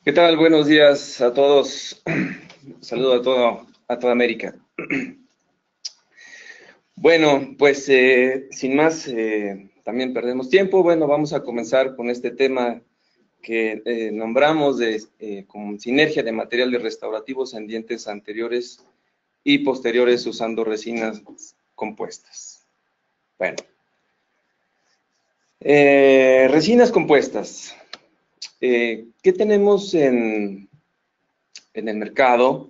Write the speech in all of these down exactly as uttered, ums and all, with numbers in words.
¿Qué tal? Buenos días a todos. Saludo a todo, a toda América. Bueno, pues eh, sin más, eh, también perdemos tiempo. Bueno, vamos a comenzar con este tema que eh, nombramos de eh, como sinergia de materiales restaurativos en dientes anteriores y posteriores usando resinas compuestas. Bueno, eh, resinas compuestas. Eh, ¿Qué tenemos en, en el mercado?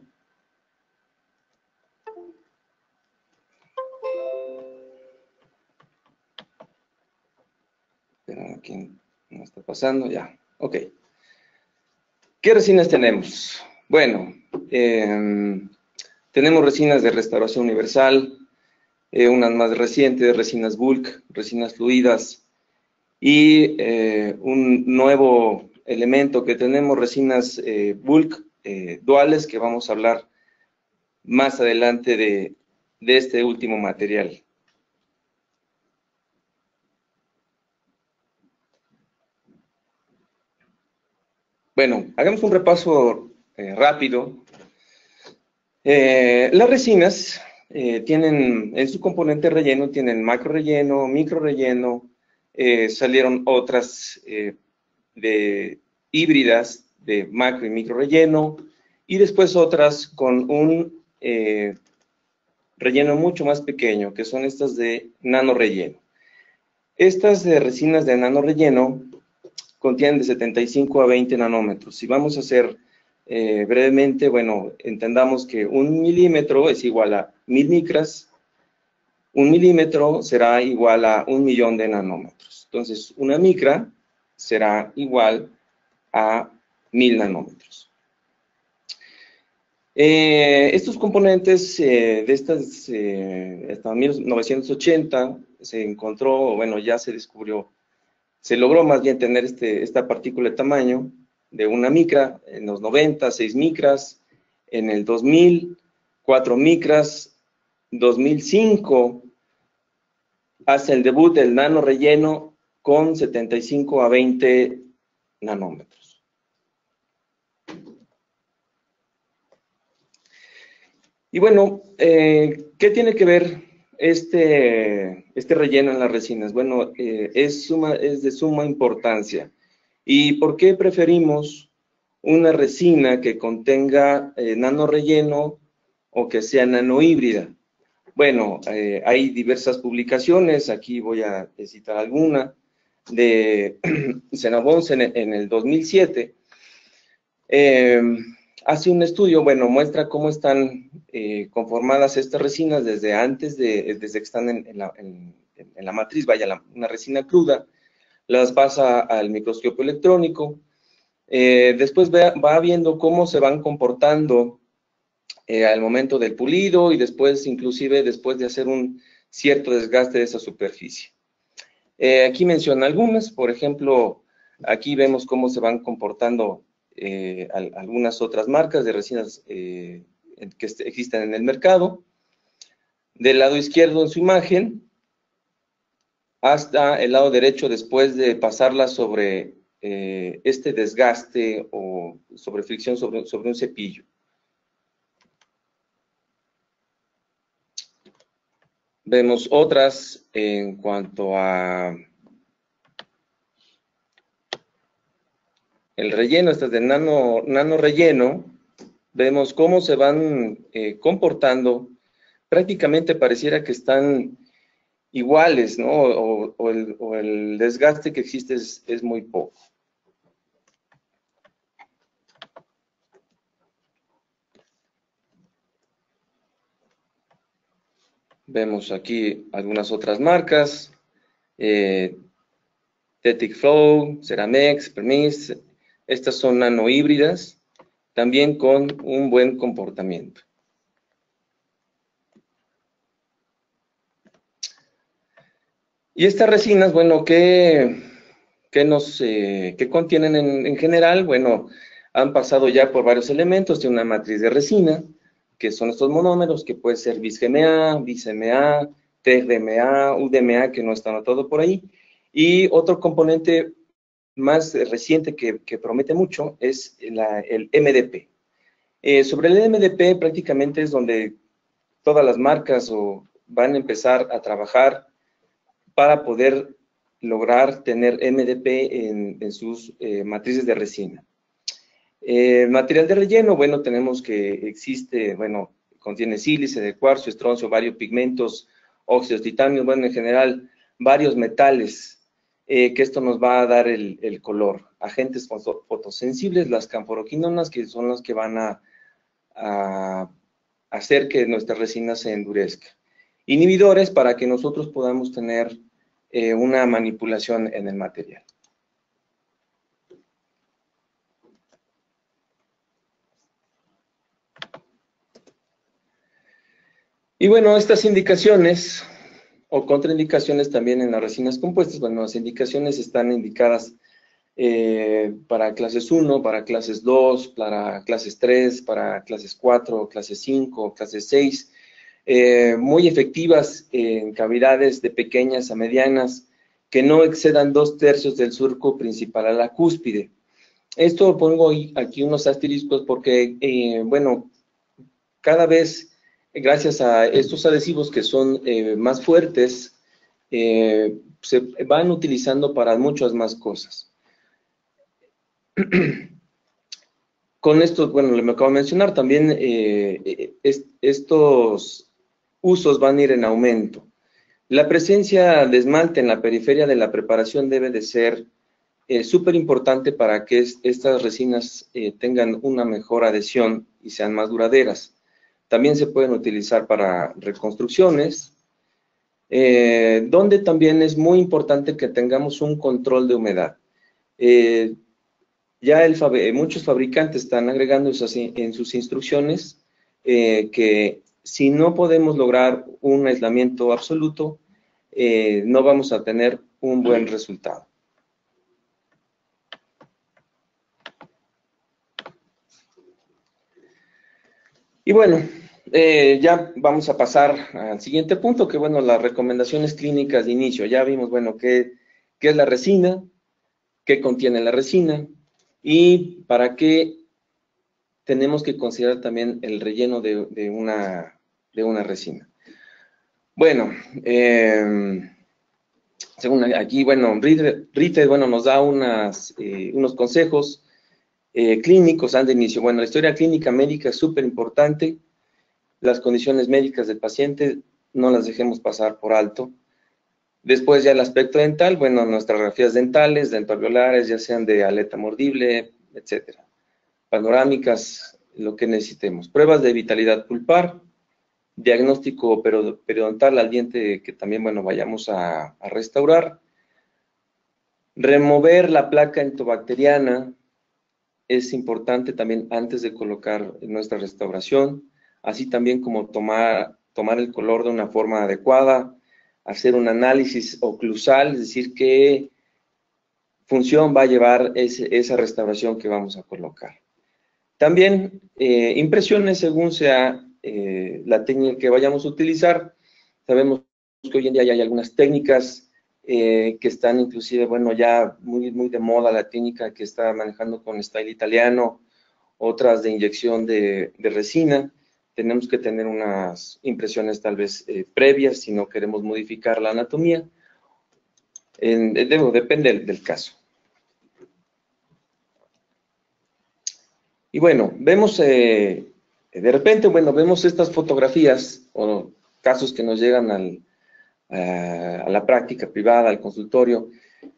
Pero aquí no está pasando, ya, ok. ¿Qué resinas tenemos? Bueno, eh, tenemos resinas de restauración universal, eh, unas más recientes, resinas bulk, resinas fluidas, y eh, un nuevo elemento que tenemos, resinas eh, bulk eh, duales, que vamos a hablar más adelante de, de este último material. Bueno, hagamos un repaso eh, rápido. Eh, las resinas eh, tienen, en su componente relleno, tienen macro relleno, micro relleno, eh, salieron otras eh, de híbridas de macro y micro relleno, y después otras con un eh, relleno mucho más pequeño, que son estas de nano relleno. Estas de resinas de nano relleno contienen de setenta y cinco a veinte nanómetros. Si vamos a hacer eh, brevemente, bueno, entendamos que un milímetro es igual a mil micras, un milímetro será igual a un millón de nanómetros. Entonces, una micra será igual a mil nanómetros. Eh, estos componentes eh, de estas, eh, hasta mil novecientos ochenta se encontró, bueno, ya se descubrió, se logró más bien tener este, esta partícula de tamaño de una micra, en los noventa, seis micras, en el dos mil, cuatro micras, dos mil cinco, hace el debut del nano relleno con setenta y cinco a veinte nanómetros. Y bueno, eh, ¿qué tiene que ver este, este relleno en las resinas? Bueno, eh, es, suma, es de suma importancia. ¿Y por qué preferimos una resina que contenga eh, nano relleno o que sea nano híbrida? Bueno, eh, hay diversas publicaciones, aquí voy a citar alguna, de Senabons en, en el dos mil siete, eh, hace un estudio, bueno, muestra cómo están eh, conformadas estas resinas desde antes, de, desde que están en, en, la, en, en la matriz, vaya, la, una resina cruda, las pasa al microscopio electrónico, eh, después va, va viendo cómo se van comportando eh, al momento del pulido y después, inclusive, después de hacer un cierto desgaste de esa superficie. Eh, aquí menciona algunas, por ejemplo, aquí vemos cómo se van comportando eh, al, algunas otras marcas de resinas eh, que existen en el mercado. Del lado izquierdo en su imagen, hasta el lado derecho después de pasarla sobre eh, este desgaste o sobre fricción sobre, sobre un cepillo. Vemos otras en cuanto a el relleno, estas de nano, nano relleno, vemos cómo se van eh, comportando, prácticamente pareciera que están iguales, ¿no? O, o, el, o el desgaste que existe es, es muy poco. Vemos aquí algunas otras marcas, eh, Tetic Flow, Ceramex, Permis, estas son nanohíbridas, también con un buen comportamiento. Y estas resinas, bueno, ¿qué, qué nos, eh, qué contienen en, en general? Bueno, han pasado ya por varios elementos de una matriz de resina, que son estos monómeros, que puede ser bis G M A, bis M A, T R M A, U D M A, que no está anotado por ahí, y otro componente más reciente que, que promete mucho es la, el M D P. Eh, sobre el M D P prácticamente es donde todas las marcas o van a empezar a trabajar para poder lograr tener M D P en, en sus eh, matrices de resina. Eh, material de relleno, bueno, tenemos que existe, bueno, contiene sílice de cuarzo, estroncio, varios pigmentos, óxidos, titanio, bueno, en general, varios metales, eh, que esto nos va a dar el, el color. Agentes fotosensibles, las canforoquinonas, que son las que van a, a hacer que nuestra resina se endurezca. Inhibidores para que nosotros podamos tener eh, una manipulación en el material. Y bueno, estas indicaciones o contraindicaciones también en las resinas compuestas, bueno, las indicaciones están indicadas eh, para clases uno, para clases dos, para clases tres, para clases cuatro, clases cinco, clases seis, eh, muy efectivas en cavidades de pequeñas a medianas que no excedan dos tercios del surco principal a la cúspide. Esto pongo aquí unos asteriscos porque, eh, bueno, cada vez, gracias a estos adhesivos que son eh, más fuertes, eh, se van utilizando para muchas más cosas. Con esto, bueno, me acabo de mencionar, también eh, es, estos usos van a ir en aumento. La presencia de esmalte en la periferia de la preparación debe de ser eh, súper importante para que es, estas resinas eh, tengan una mejor adhesión y sean más duraderas. También se pueden utilizar para reconstrucciones, eh, donde también es muy importante que tengamos un control de humedad. Eh, ya el, muchos fabricantes están agregando en sus instrucciones eh, que si no podemos lograr un aislamiento absoluto, eh, no vamos a tener un buen resultado. Y bueno, eh, ya vamos a pasar al siguiente punto, que bueno, las recomendaciones clínicas de inicio. Ya vimos, bueno, qué, qué es la resina, qué contiene la resina y para qué tenemos que considerar también el relleno de, de, una, de una resina. Bueno, eh, según aquí, bueno, Ritter, bueno, nos da unas, eh, unos consejos eh, clínicos al de inicio. Bueno, la historia clínica médica es súper importante. Las condiciones médicas del paciente no las dejemos pasar por alto. Después ya el aspecto dental, bueno, nuestras radiografías dentales, dentoalveolares, ya sean de aleta mordible, etcétera. Panorámicas, lo que necesitemos. Pruebas de vitalidad pulpar, diagnóstico periodontal al diente que también, bueno, vayamos a, a restaurar. Remover la placa entobacteriana es importante también antes de colocar nuestra restauración, así también como tomar, tomar el color de una forma adecuada, hacer un análisis oclusal, es decir, qué función va a llevar ese, esa restauración que vamos a colocar. También eh, impresiones según sea eh, la técnica que vayamos a utilizar. Sabemos que hoy en día ya hay algunas técnicas eh, que están inclusive, bueno, ya muy, muy de moda la técnica que está manejando con Style Italiano, otras de inyección de, de resina. Tenemos que tener unas impresiones tal vez eh, previas si no queremos modificar la anatomía. En, de, depende del, del caso. Y bueno, vemos, eh, de repente, bueno, vemos estas fotografías o casos que nos llegan al, a, a la práctica privada, al consultorio.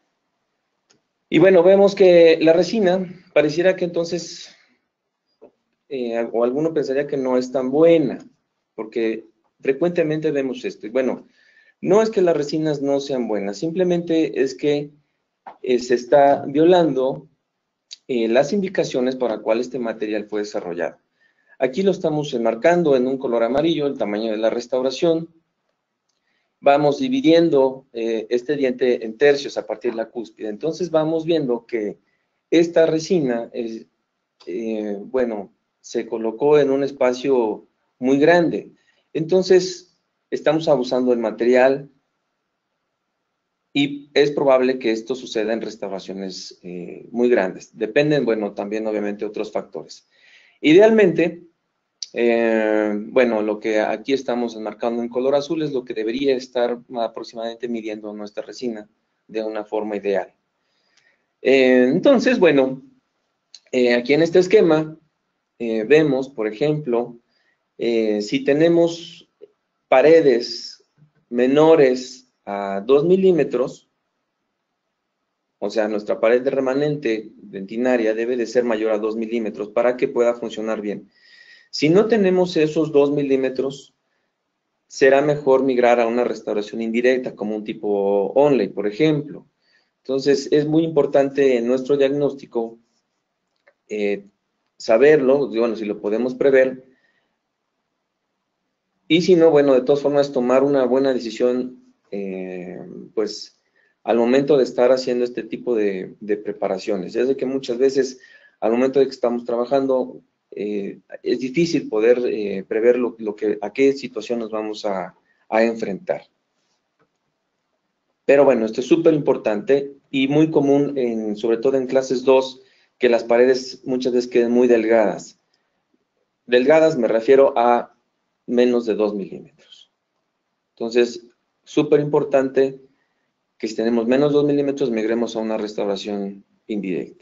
Y bueno, vemos que la resina pareciera que entonces, eh, o alguno pensaría que no es tan buena, porque frecuentemente vemos esto. Y bueno, no es que las resinas no sean buenas, simplemente es que eh, se está violando Eh, las indicaciones para cuál este material fue desarrollado. Aquí lo estamos enmarcando en un color amarillo, el tamaño de la restauración. Vamos dividiendo eh, este diente en tercios a partir de la cúspide. Entonces vamos viendo que esta resina, es, eh, bueno, se colocó en un espacio muy grande. Entonces estamos abusando del material y es probable que esto suceda en restauraciones eh, muy grandes. Dependen, bueno, también obviamente otros factores. Idealmente, eh, bueno, lo que aquí estamos enmarcando en color azul es lo que debería estar aproximadamente midiendo nuestra resina de una forma ideal. Eh, entonces, bueno, eh, aquí en este esquema eh, vemos, por ejemplo, eh, si tenemos paredes menores a dos milímetros, o sea, nuestra pared de remanente dentinaria debe de ser mayor a dos milímetros para que pueda funcionar bien. Si no tenemos esos dos milímetros, será mejor migrar a una restauración indirecta, como un tipo onlay, por ejemplo. Entonces, es muy importante en nuestro diagnóstico eh, saberlo, bueno, si lo podemos prever, y si no, bueno, de todas formas, tomar una buena decisión, eh, pues, al momento de estar haciendo este tipo de, de preparaciones. Ya sé que muchas veces, al momento de que estamos trabajando, eh, es difícil poder eh, prever lo, lo que, a qué situación nos vamos a, a enfrentar. Pero bueno, esto es súper importante y muy común, en, sobre todo en clases dos, que las paredes muchas veces queden muy delgadas. Delgadas me refiero a menos de dos milímetros. Entonces, súper importante que si tenemos menos de dos milímetros, migremos a una restauración indirecta.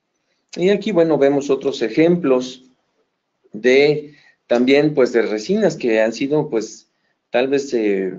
Y aquí, bueno, vemos otros ejemplos de, también, pues, de resinas que han sido, pues, tal vez eh,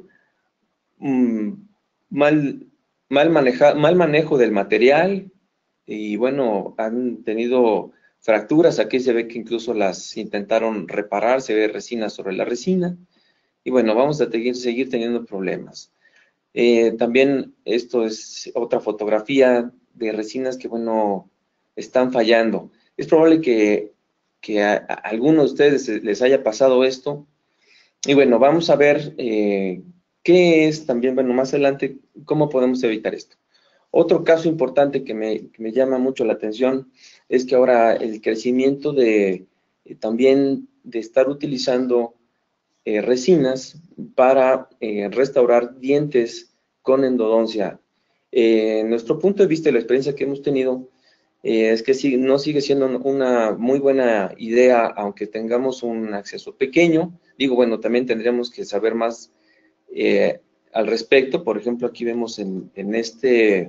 mm, mal, mal, maneja, mal manejo del material y, bueno, han tenido fracturas. Aquí se ve que incluso las intentaron reparar, se ve resina sobre la resina. Y, bueno, vamos a seguir, seguir teniendo problemas. Eh, también esto es otra fotografía de resinas que, bueno, están fallando. Es probable que, que a, a alguno de ustedes les haya pasado esto. Y bueno, vamos a ver eh, qué es también, bueno, más adelante, cómo podemos evitar esto. Otro caso importante que me, que me llama mucho la atención es que ahora el crecimiento de eh, también de estar utilizando Eh, resinas para eh, restaurar dientes con endodoncia. Eh, nuestro punto de vista y la experiencia que hemos tenido eh, es que sí, no sigue siendo una muy buena idea, aunque tengamos un acceso pequeño. Digo, bueno, también tendríamos que saber más eh, al respecto. Por ejemplo, aquí vemos en, en, este,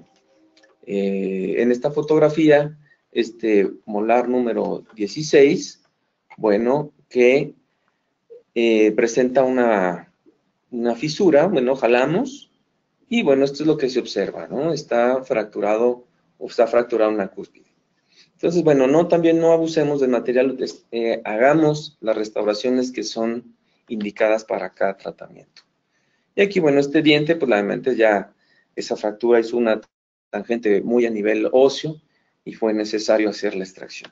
eh, en esta fotografía este molar número dieciséis, bueno, que Eh, presenta una, una fisura, bueno, jalamos, y bueno, esto es lo que se observa, ¿no? Está fracturado, o está fracturada una cúspide. Entonces, bueno, no, también no abusemos del material, eh, hagamos las restauraciones que son indicadas para cada tratamiento. Y aquí, bueno, este diente, pues realmente ya esa fractura hizo una tangente muy a nivel óseo y fue necesario hacer la extracción.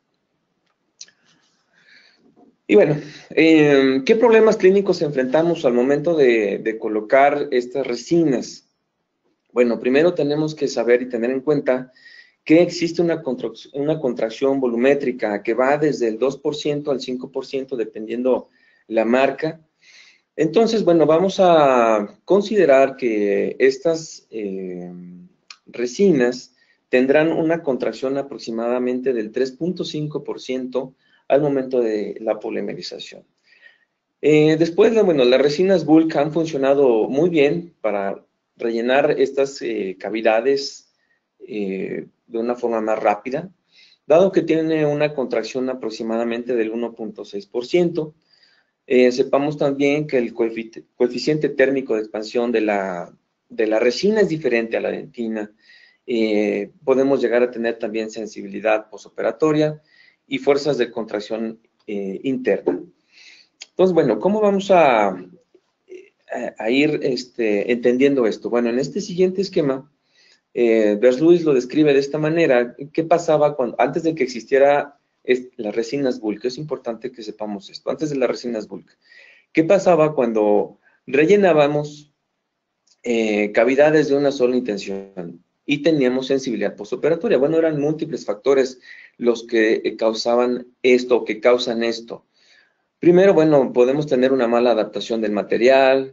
Y bueno, eh, ¿qué problemas clínicos enfrentamos al momento de, de colocar estas resinas? Bueno, primero tenemos que saber y tener en cuenta que existe una contracción, una contracción volumétrica que va desde el dos por ciento al cinco por ciento dependiendo la marca. Entonces, bueno, vamos a considerar que estas eh, resinas tendrán una contracción aproximadamente del tres punto cinco por ciento al momento de la polimerización. Eh, después, bueno, las resinas bulk han funcionado muy bien para rellenar estas eh, cavidades eh, de una forma más rápida, dado que tiene una contracción aproximadamente del uno punto seis por ciento. Eh, sepamos también que el coefici coeficiente térmico de expansión de la, de la resina es diferente a la dentina. Eh, podemos llegar a tener también sensibilidad posoperatoria y fuerzas de contracción eh, interna. Entonces, bueno, ¿cómo vamos a, a, a ir este, entendiendo esto? Bueno, en este siguiente esquema, eh, Versluis lo describe de esta manera. ¿Qué pasaba cuando, antes de que existiera es, las resinas bulk? Es importante que sepamos esto, antes de las resinas bulk. ¿Qué pasaba cuando rellenábamos eh, cavidades de una sola intención y teníamos sensibilidad postoperatoria? Bueno, eran múltiples factores los que eh, causaban esto, que causan esto. Primero, bueno, podemos tener una mala adaptación del material,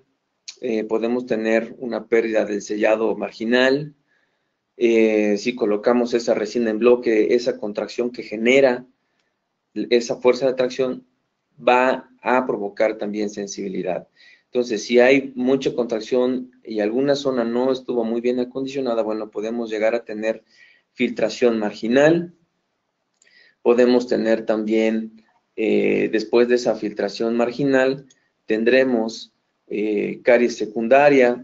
eh, podemos tener una pérdida del sellado marginal. Eh, si colocamos esa resina en bloque, esa contracción que genera esa fuerza de tracción va a provocar también sensibilidad. Entonces, si hay mucha contracción y alguna zona no estuvo muy bien acondicionada, bueno, podemos llegar a tener filtración marginal. Podemos tener también, eh, después de esa filtración marginal, tendremos eh, caries secundaria.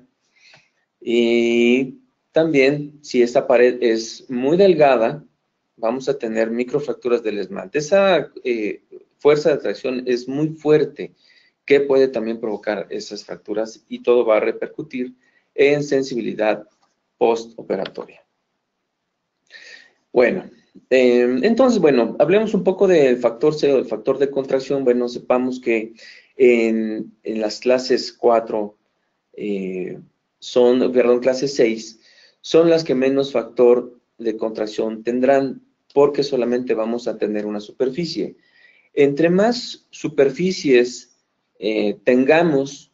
Y también, si esta pared es muy delgada, vamos a tener microfracturas del esmalte. Esa eh, fuerza de tracción es muy fuerte, que puede también provocar esas fracturas y todo va a repercutir en sensibilidad postoperatoria. Bueno, eh, entonces, bueno, hablemos un poco del factor C o del factor de contracción. Bueno, sepamos que en, en las clases cuatro, eh, son, perdón, clase seis, son las que menos factor de contracción tendrán, porque solamente vamos a tener una superficie. Entre más superficies eh, tengamos,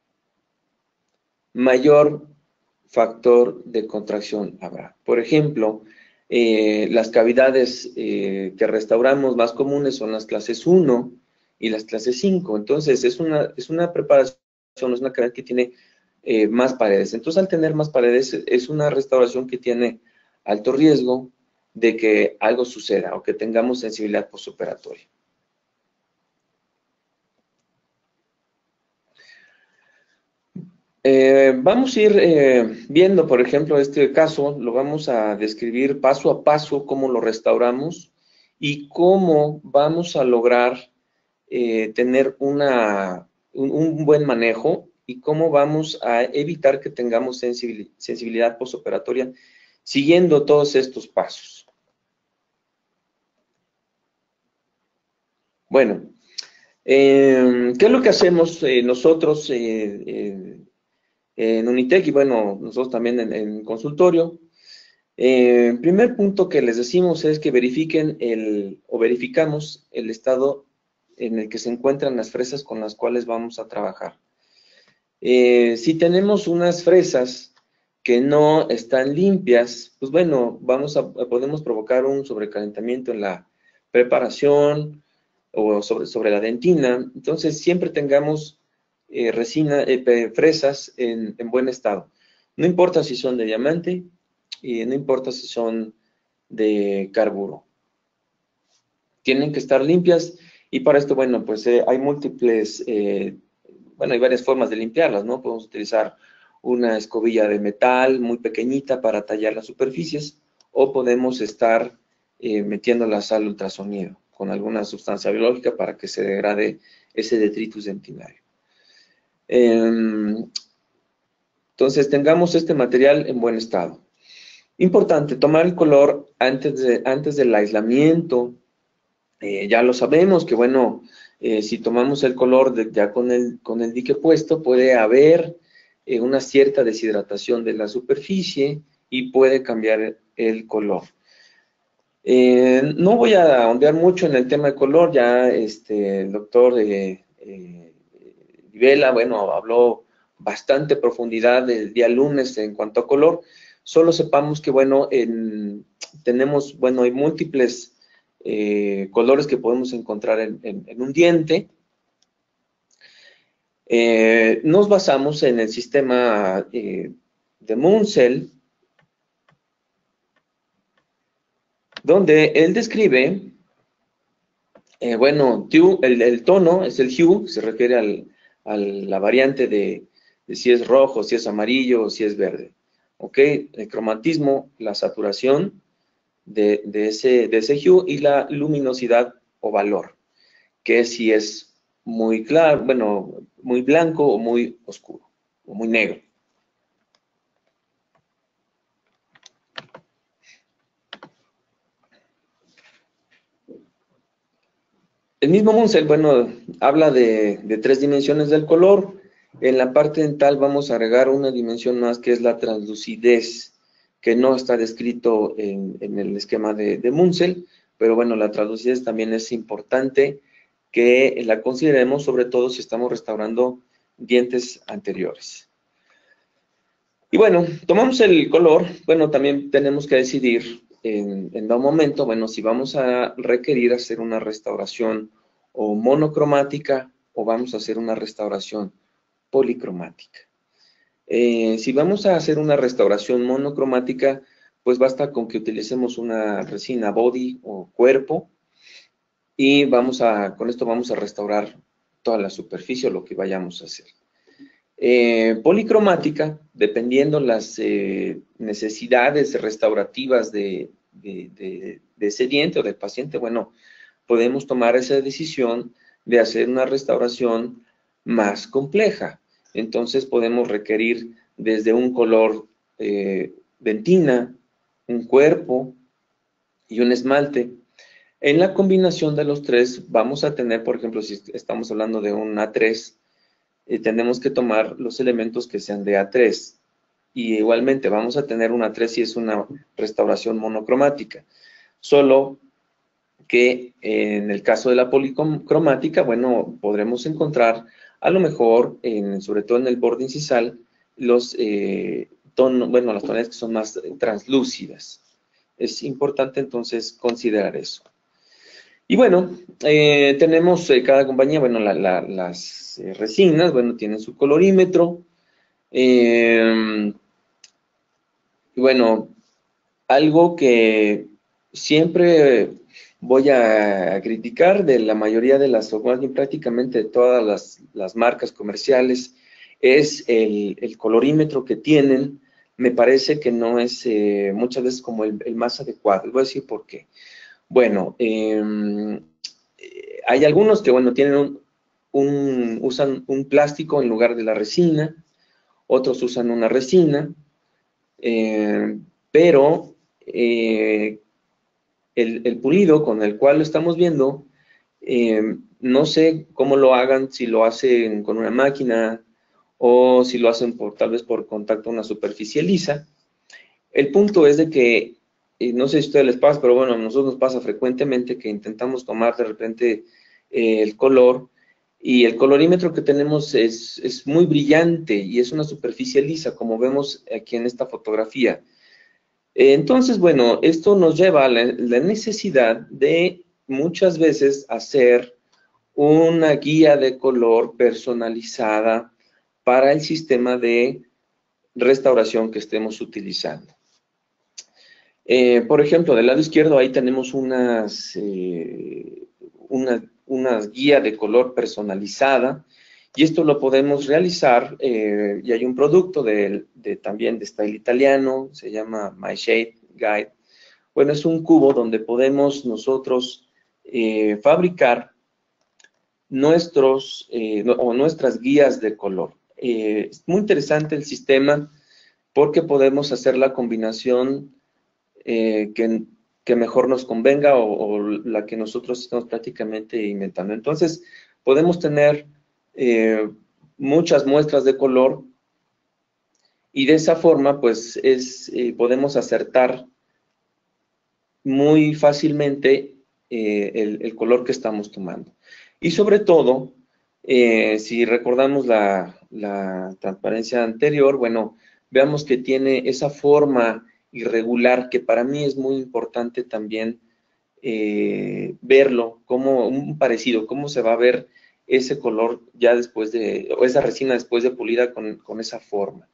mayor factor de contracción habrá. Por ejemplo, eh, las cavidades eh, que restauramos más comunes son las clases uno y las clases cinco. Entonces, es una, es una preparación, es una cavidad que tiene Eh, más paredes. Entonces, al tener más paredes, es una restauración que tiene alto riesgo de que algo suceda o que tengamos sensibilidad postoperatoria. Eh, vamos a ir eh, viendo, por ejemplo, este caso, lo vamos a describir paso a paso cómo lo restauramos y cómo vamos a lograr eh, tener una, un, un buen manejo y cómo vamos a evitar que tengamos sensibilidad postoperatoria siguiendo todos estos pasos. Bueno, eh, ¿qué es lo que hacemos eh, nosotros eh, eh, en Unitec y bueno, nosotros también en, en consultorio? El eh, primer punto que les decimos es que verifiquen el, o verificamos el estado en el que se encuentran las fresas con las cuales vamos a trabajar. Eh, si tenemos unas fresas que no están limpias, pues bueno, vamos a, podemos provocar un sobrecalentamiento en la preparación o sobre, sobre la dentina. Entonces, siempre tengamos eh, resina, eh, fresas en, en buen estado. No importa si son de diamante y no importa si son de carburo. Tienen que estar limpias y para esto, bueno, pues eh, hay múltiples... Eh, Bueno, hay varias formas de limpiarlas, ¿no? Podemos utilizar una escobilla de metal muy pequeñita para tallar las superficies o podemos estar eh, metiéndolas al ultrasonido con alguna sustancia biológica para que se degrade ese detritus dentinario. Eh, entonces, tengamos este material en buen estado. Importante, tomar el color antes, de, antes del aislamiento. Eh, ya lo sabemos que, bueno, eh, si tomamos el color de, ya con el, con el dique puesto, puede haber eh, una cierta deshidratación de la superficie y puede cambiar el color. Eh, no voy a ondear mucho en el tema de color, ya este, el doctor eh, eh, Vela, bueno, habló bastante profundidad el día lunes en cuanto a color. Solo sepamos que, bueno, en, tenemos, bueno, hay múltiples Eh, colores que podemos encontrar en, en, en un diente. Eh, nos basamos en el sistema eh, de Munsell, donde él describe, eh, bueno, el, el tono es el hue, se refiere al, a la variante de, de si es rojo, si es amarillo o si es verde. ¿Ok? El cromatismo, la saturación, De, de, ese, de ese hue y la luminosidad o valor, que si es muy claro, bueno, muy blanco o muy oscuro, o muy negro. El mismo Munsell, bueno, habla de, de tres dimensiones del color. En la parte dental vamos a agregar una dimensión más que es la translucidez, que no está descrito en, en el esquema de, de Munsell, pero bueno, la translucidez también es importante que la consideremos, sobre todo si estamos restaurando dientes anteriores. Y bueno, tomamos el color, bueno, también tenemos que decidir en, en un momento, bueno, si vamos a requerir hacer una restauración o monocromática o vamos a hacer una restauración policromática. Eh, si vamos a hacer una restauración monocromática, pues basta con que utilicemos una resina body o cuerpo y vamos a, con esto vamos a restaurar toda la superficie o lo que vayamos a hacer. Eh, policromática, dependiendo las eh, necesidades restaurativas de, de, de, de ese diente o del paciente, bueno, podemos tomar esa decisión de hacer una restauración más compleja. Entonces podemos requerir desde un color eh, dentina, un cuerpo y un esmalte. En la combinación de los tres vamos a tener, por ejemplo, si estamos hablando de un A tres, eh, tenemos que tomar los elementos que sean de A tres. Y igualmente vamos a tener un A tres si es una restauración monocromática. Solo que en el caso de la policromática, bueno, podremos encontrar a lo mejor, en, sobre todo en el borde incisal, los eh, tonos, bueno, las tonalidades que son más translúcidas. Es importante entonces considerar eso. Y bueno, eh, tenemos eh, cada compañía, bueno, la, la, las eh, resinas, bueno, tienen su colorímetro. Eh, y bueno, algo que siempre voy a criticar de la mayoría de las, o más bien prácticamente de todas las, las marcas comerciales, es el, el colorímetro que tienen. Me parece que no es eh, muchas veces como el, el más adecuado. Les voy a decir por qué. Bueno, eh, hay algunos que, bueno, tienen un, un, usan un plástico en lugar de la resina, otros usan una resina, eh, pero eh, el, el pulido con el cual lo estamos viendo, eh, no sé cómo lo hagan, si lo hacen con una máquina o si lo hacen por tal vez por contacto a una superficie lisa. El punto es de que, eh, no sé si a ustedes les pasa, pero bueno, a nosotros nos pasa frecuentemente que intentamos tomar de repente eh, el color y el colorímetro que tenemos es, es muy brillante y es una superficie lisa, como vemos aquí en esta fotografía. Entonces, bueno, esto nos lleva a la, la necesidad de muchas veces hacer una guía de color personalizada para el sistema de restauración que estemos utilizando. Eh, por ejemplo, del lado izquierdo ahí tenemos unas, eh, una, una guía de color personalizada y esto lo podemos realizar eh, y hay un producto de, de, también de Style Italiano, se llama My Shade Guide. Bueno, es un cubo donde podemos nosotros eh, fabricar nuestros eh, o nuestras guías de color. Eh, es muy interesante el sistema porque podemos hacer la combinación eh, que, que mejor nos convenga o, o la que nosotros estamos prácticamente inventando. Entonces, podemos tener eh, muchas muestras de color y de esa forma, pues, es, eh, podemos acertar muy fácilmente eh, el, el color que estamos tomando. Y sobre todo, eh, si recordamos la, la transparencia anterior, bueno, veamos que tiene esa forma irregular que para mí es muy importante también eh, verlo, como un parecido, cómo se va a ver ese color ya después de, o esa resina después de pulida con, con esa forma.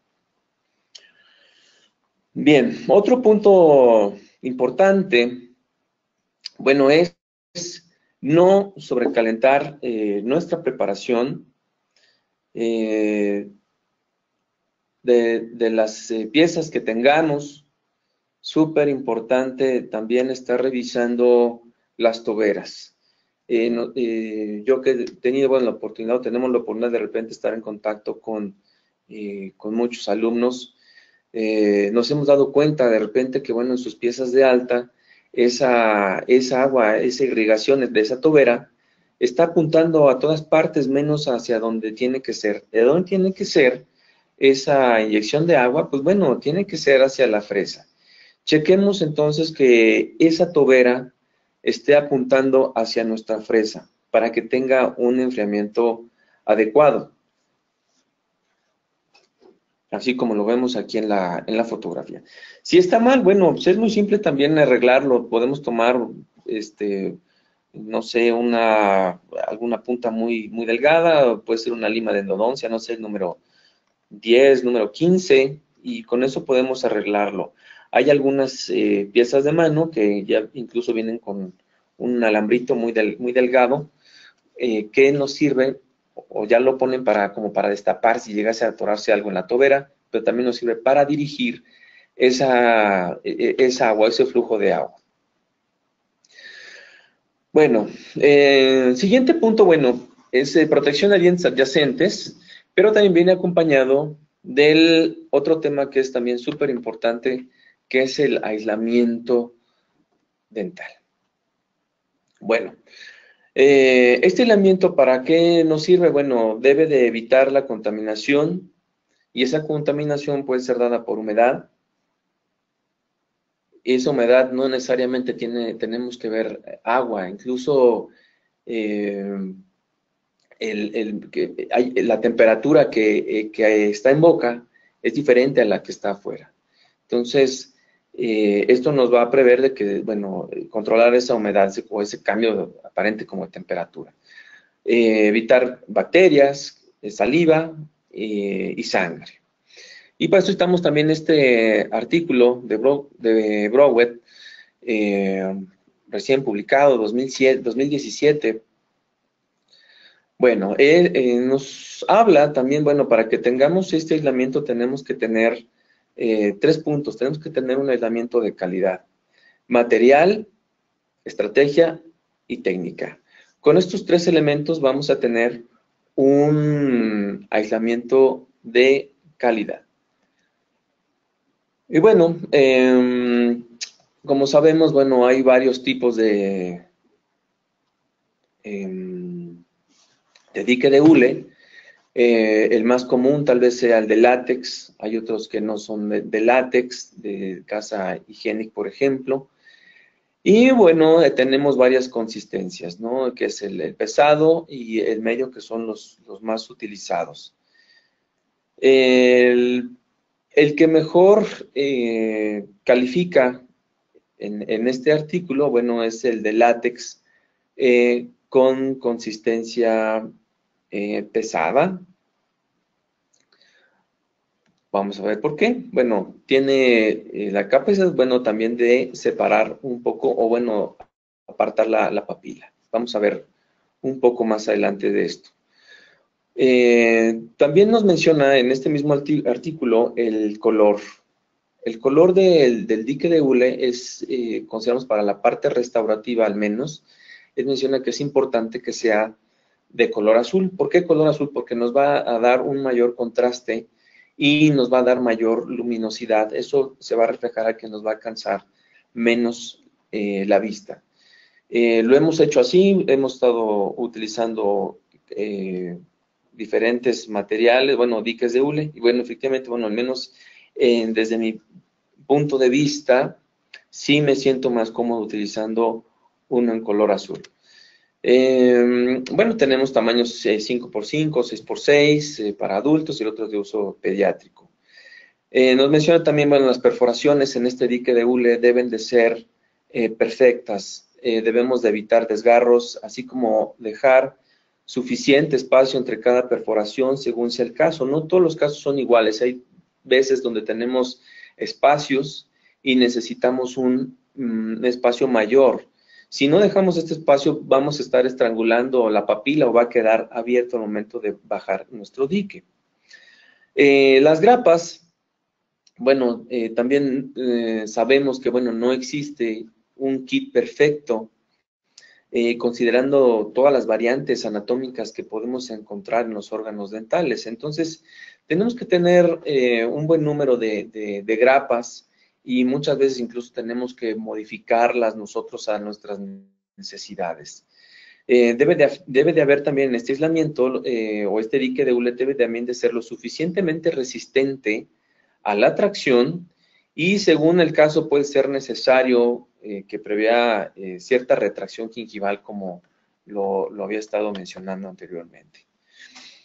Bien, otro punto importante, bueno, es no sobrecalentar eh, nuestra preparación eh, de, de las eh, piezas que tengamos. Súper importante también estar revisando las toberas. Eh, no, eh, yo que he tenido bueno, la oportunidad, o tenemos la oportunidad de repente estar en contacto con, eh, con muchos alumnos, eh, nos hemos dado cuenta de repente que, bueno, en sus piezas de alta, esa, esa agua, esa irrigación de esa tobera, está apuntando a todas partes menos hacia donde tiene que ser. ¿De dónde tiene que ser esa inyección de agua? Pues bueno, tiene que ser hacia la fresa. Chequemos entonces que esa tobera esté apuntando hacia nuestra fresa para que tenga un enfriamiento adecuado. así como lo vemos aquí en la, en la fotografía. Si está mal, bueno, pues es muy simple también arreglarlo. Podemos tomar, este, no sé, una, alguna punta muy, muy delgada, puede ser una lima de endodoncia, no sé, el número diez, número quince, y con eso podemos arreglarlo. Hay algunas eh, piezas de mano que ya incluso vienen con un alambrito muy, del, muy delgado, eh, que nos sirve, o ya lo ponen para, como para destapar si llegase a atorarse algo en la tobera, pero también nos sirve para dirigir esa, esa agua, ese flujo de agua. Bueno, eh, siguiente punto, bueno, es eh, protección de dientes adyacentes, pero también viene acompañado del otro tema que es también súper importante, que es el aislamiento dental. Bueno, eh, este aislamiento, ¿para qué nos sirve? Bueno, debe de evitar la contaminación, y esa contaminación puede ser dada por humedad. Esa humedad no necesariamente tiene, tenemos que ver agua, incluso eh, el, el, que hay, la temperatura que, que, está en boca es diferente a la que está afuera. Entonces, eh, esto nos va a prever de que, bueno, controlar esa humedad o ese cambio aparente como de temperatura. Eh, evitar bacterias, saliva eh, y sangre. Y para eso estamos también este artículo de, Bro, de Browett, eh, recién publicado, dos mil diecisiete. Bueno, eh, eh, nos habla también, bueno, para que tengamos este aislamiento tenemos que tener eh, tres puntos. Tenemos que tener un aislamiento de calidad: material, estrategia y técnica. Con estos tres elementos vamos a tener un aislamiento de calidad. Y bueno, eh, como sabemos, bueno, hay varios tipos de, eh, de dique de hule. Eh, el más común tal vez sea el de látex, hay otros que no son de, de látex, de Casa Higiénic, por ejemplo. Y bueno, eh, tenemos varias consistencias, ¿no? Que es el, el pesado y el medio, que son los, los más utilizados. El, el que mejor eh, califica en, en este artículo, bueno, es el de látex eh, con consistencia eh, pesada. Vamos a ver por qué. Bueno, tiene eh, la capacidad, bueno, también de separar un poco, o bueno, apartar la, la papila. Vamos a ver un poco más adelante de esto. Eh, también nos menciona en este mismo artículo el color. El color del, del dique de hule es, eh, consideramos para la parte restaurativa al menos, él menciona que es importante que sea de color azul. ¿Por qué color azul? Porque nos va a dar un mayor contraste y nos va a dar mayor luminosidad. Eso se va a reflejar a que nos va a cansar menos eh, la vista. Eh, lo hemos hecho así, hemos estado utilizando eh, diferentes materiales, bueno, diques de hule, y bueno, efectivamente, bueno, al menos eh, desde mi punto de vista, sí me siento más cómodo utilizando uno en color azul. Eh, bueno, tenemos tamaños eh, cinco por cinco, seis por seis eh, para adultos, y el otro es de uso pediátrico. Eh, nos menciona también, bueno, las perforaciones en este dique de hule deben de ser eh, perfectas. Eh, debemos de evitar desgarros, así como dejar suficiente espacio entre cada perforación según sea el caso. No todos los casos son iguales. Hay veces donde tenemos espacios y necesitamos un, un espacio mayor. Si no dejamos este espacio, vamos a estar estrangulando la papila o va a quedar abierto al momento de bajar nuestro dique. Eh, las grapas, bueno, eh, también eh, sabemos que, bueno, no existe un kit perfecto, eh, considerando todas las variantes anatómicas que podemos encontrar en los órganos dentales. Entonces, tenemos que tener eh, un buen número de, de, de grapas, y muchas veces incluso tenemos que modificarlas nosotros a nuestras necesidades. Eh, debe, de, debe de haber también este aislamiento eh, o este dique de hule debe también de ser lo suficientemente resistente a la tracción, y según el caso puede ser necesario eh, que prevea eh, cierta retracción gingival, como lo, lo había estado mencionando anteriormente.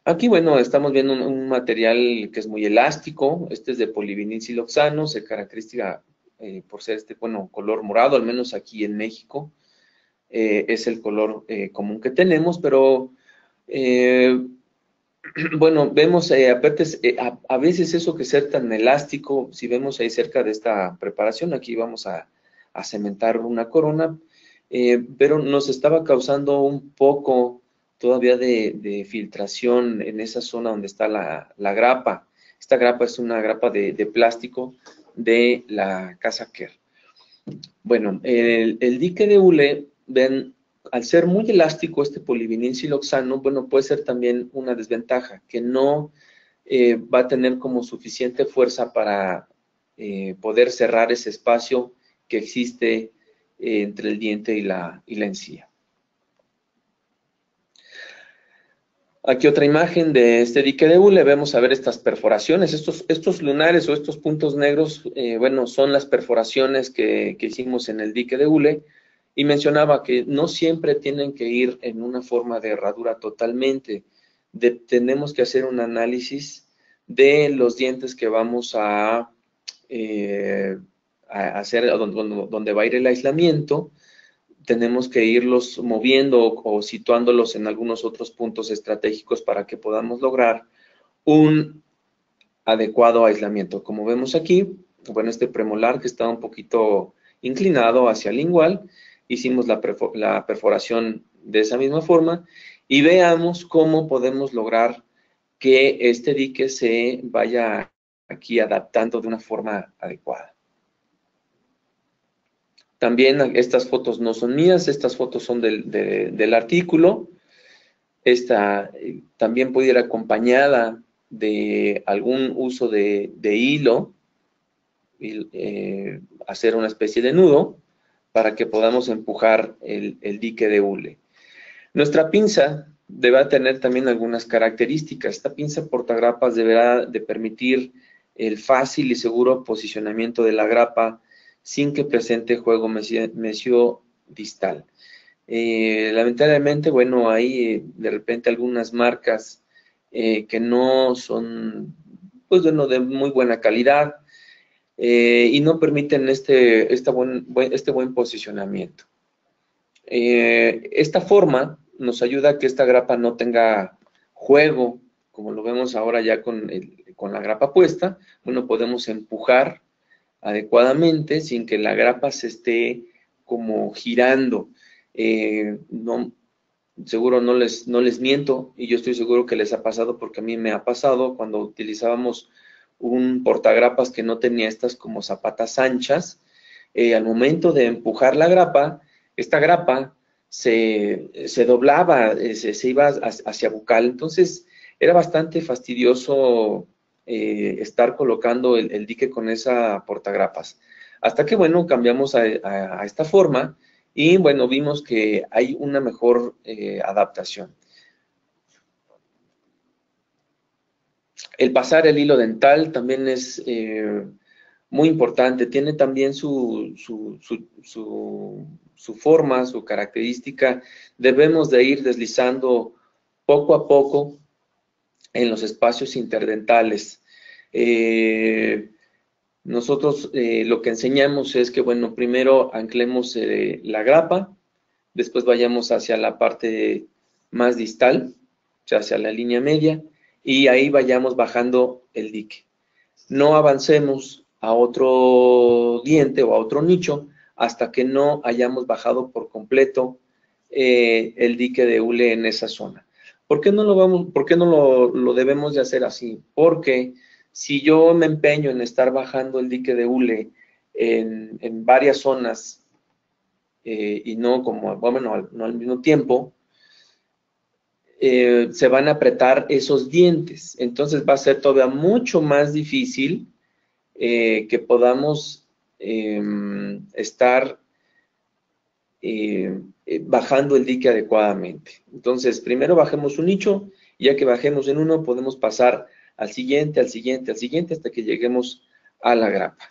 Aquí, bueno, estamos viendo un, un material que es muy elástico. Este es de polivinilsiloxano, se caracteriza eh, por ser este, bueno, color morado, al menos aquí en México. Eh, es el color eh, común que tenemos, pero eh, bueno, vemos eh, aparte, eh, a, a veces eso que ser tan elástico, si vemos ahí cerca de esta preparación, aquí vamos a, a cementar una corona, eh, pero nos estaba causando un poco todavía de, de filtración en esa zona donde está la, la grapa. Esta grapa es una grapa de, de plástico de la casa Kerr. Bueno, el, el dique de hule, ven, al ser muy elástico este polivinilsiloxano, bueno, puede ser también una desventaja, que no eh, va a tener como suficiente fuerza para eh, poder cerrar ese espacio que existe eh, entre el diente y la, y la encía. Aquí otra imagen de este dique de hule, vemos a ver estas perforaciones, estos, estos lunares o estos puntos negros, eh, bueno, son las perforaciones que, que hicimos en el dique de hule, y mencionaba que no siempre tienen que ir en una forma de herradura totalmente, de, tenemos que hacer un análisis de los dientes que vamos a, eh, a hacer, donde, donde va a ir el aislamiento. Tenemos que irlos moviendo o, o situándolos en algunos otros puntos estratégicos para que podamos lograr un adecuado aislamiento. Como vemos aquí, bueno, este premolar que está un poquito inclinado hacia el lingual, hicimos la, perfo la perforación de esa misma forma y veamos cómo podemos lograr que este dique se vaya aquí adaptando de una forma adecuada. También estas fotos no son mías, estas fotos son del, de, del artículo. Esta eh, también puede ir acompañada de algún uso de, de hilo, y, eh, hacer una especie de nudo para que podamos empujar el, el dique de hule. Nuestra pinza debe tener también algunas características. Esta pinza portagrapas deberá de permitir el fácil y seguro posicionamiento de la grapa sin que presente juego mesio distal. Eh, lamentablemente, bueno, hay eh, de repente algunas marcas eh, que no son, pues bueno, de muy buena calidad eh, y no permiten este, esta buen, buen, este buen posicionamiento. Eh, esta forma nos ayuda a que esta grapa no tenga juego, como lo vemos ahora ya con, el, con la grapa puesta. Bueno, podemos empujar adecuadamente sin que la grapa se esté como girando. Eh, no, seguro no les, no les miento, y yo estoy seguro que les ha pasado porque a mí me ha pasado cuando utilizábamos un portagrapas que no tenía estas como zapatas anchas. Eh, al momento de empujar la grapa, esta grapa se, se doblaba, se, se iba hacia bucal, entonces era bastante fastidioso eh, estar colocando el, el dique con esa portagrapas. Hasta que, bueno, cambiamos a, a, a esta forma y, bueno, vimos que hay una mejor eh, adaptación. El pasar el hilo dental también es eh, muy importante, tiene también su, su, su, su, su forma, su característica. Debemos de ir deslizando poco a poco en los espacios interdentales. Eh, nosotros eh, lo que enseñamos es que, bueno, primero anclemos eh, la grapa, después vayamos hacia la parte más distal, o sea, hacia la línea media, y ahí vayamos bajando el dique. No avancemos a otro diente o a otro nicho hasta que no hayamos bajado por completo eh, el dique de hule en esa zona. ¿Por qué no lo, vamos, por qué no lo, lo debemos de hacer así? Porque si yo me empeño en estar bajando el dique de hule en, en varias zonas eh, y no como, bueno, no al mismo tiempo, eh, se van a apretar esos dientes. Entonces va a ser todavía mucho más difícil eh, que podamos eh, estar eh, bajando el dique adecuadamente. Entonces, primero bajemos un nicho, y ya que bajemos en uno, podemos pasar al siguiente, al siguiente, al siguiente, hasta que lleguemos a la grapa.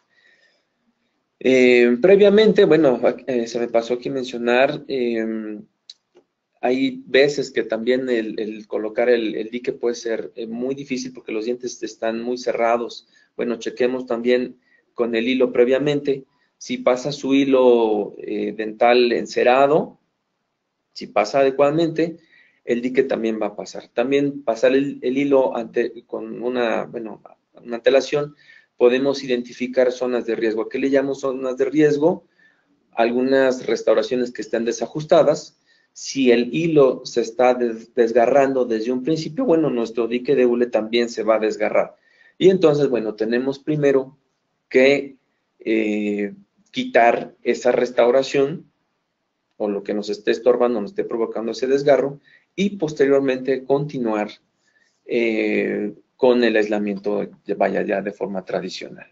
Eh, previamente, bueno, eh, se me pasó aquí mencionar, eh, hay veces que también el, el colocar el, el dique puede ser eh, muy difícil porque los dientes están muy cerrados. Bueno, chequemos también con el hilo previamente. Si pasa su hilo eh, dental encerado, si pasa adecuadamente, el dique también va a pasar. También pasar el, el hilo ante, con una, bueno, una antelación, podemos identificar zonas de riesgo. ¿A qué le llamo zonas de riesgo? Algunas restauraciones que están desajustadas. Si el hilo se está des desgarrando desde un principio, bueno, nuestro dique de hule también se va a desgarrar. Y entonces, bueno, tenemos primero que eh, quitar esa restauración o lo que nos esté estorbando, nos esté provocando ese desgarro, y posteriormente continuar eh, con el aislamiento, vaya ya de forma tradicional.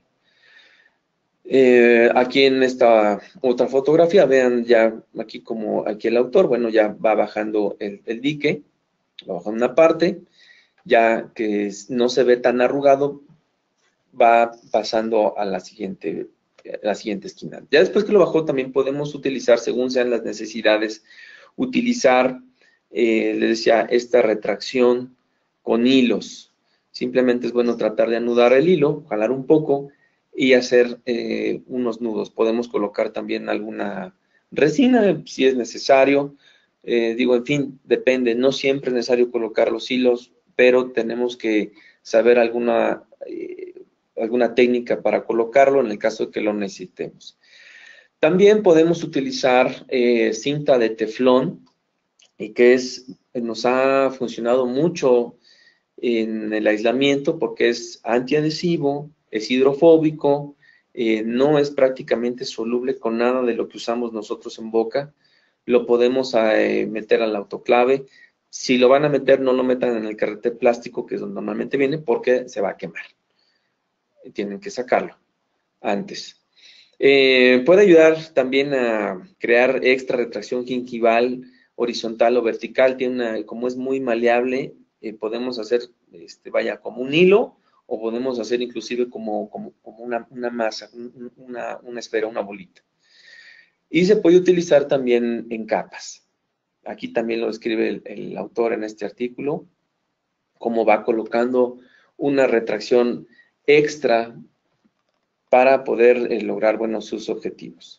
Eh, aquí en esta otra fotografía, vean ya aquí como aquí el autor, bueno, ya va bajando el, el dique, va bajando una parte, ya que no se ve tan arrugado, va pasando a la siguiente, a la siguiente esquina. Ya después que lo bajó, también podemos utilizar, según sean las necesidades, utilizar, eh, les decía, esta retracción con hilos. Simplemente es bueno tratar de anudar el hilo, jalar un poco y hacer eh, unos nudos. Podemos colocar también alguna resina si es necesario. Eh, digo, en fin, depende. No siempre es necesario colocar los hilos, pero tenemos que saber alguna, eh, alguna técnica para colocarlo en el caso de que lo necesitemos. También podemos utilizar eh, cinta de teflón, y que es, nos ha funcionado mucho en el aislamiento porque es antiadhesivo, es hidrofóbico, eh, no es prácticamente soluble con nada de lo que usamos nosotros en boca. Lo podemos eh, meter al autoclave. Si lo van a meter, no lo metan en el carrete plástico, que es donde normalmente viene, porque se va a quemar. Tienen que sacarlo antes. Eh, puede ayudar también a crear extra retracción gingival horizontal o vertical. Tiene una, como es muy maleable, eh, podemos hacer, este, vaya, como un hilo, o podemos hacer inclusive como, como, como una, una masa, una, una esfera, una bolita. Y se puede utilizar también en capas. Aquí también lo describe el, el autor en este artículo, cómo va colocando una retracción extra para poder eh, lograr, bueno, sus objetivos.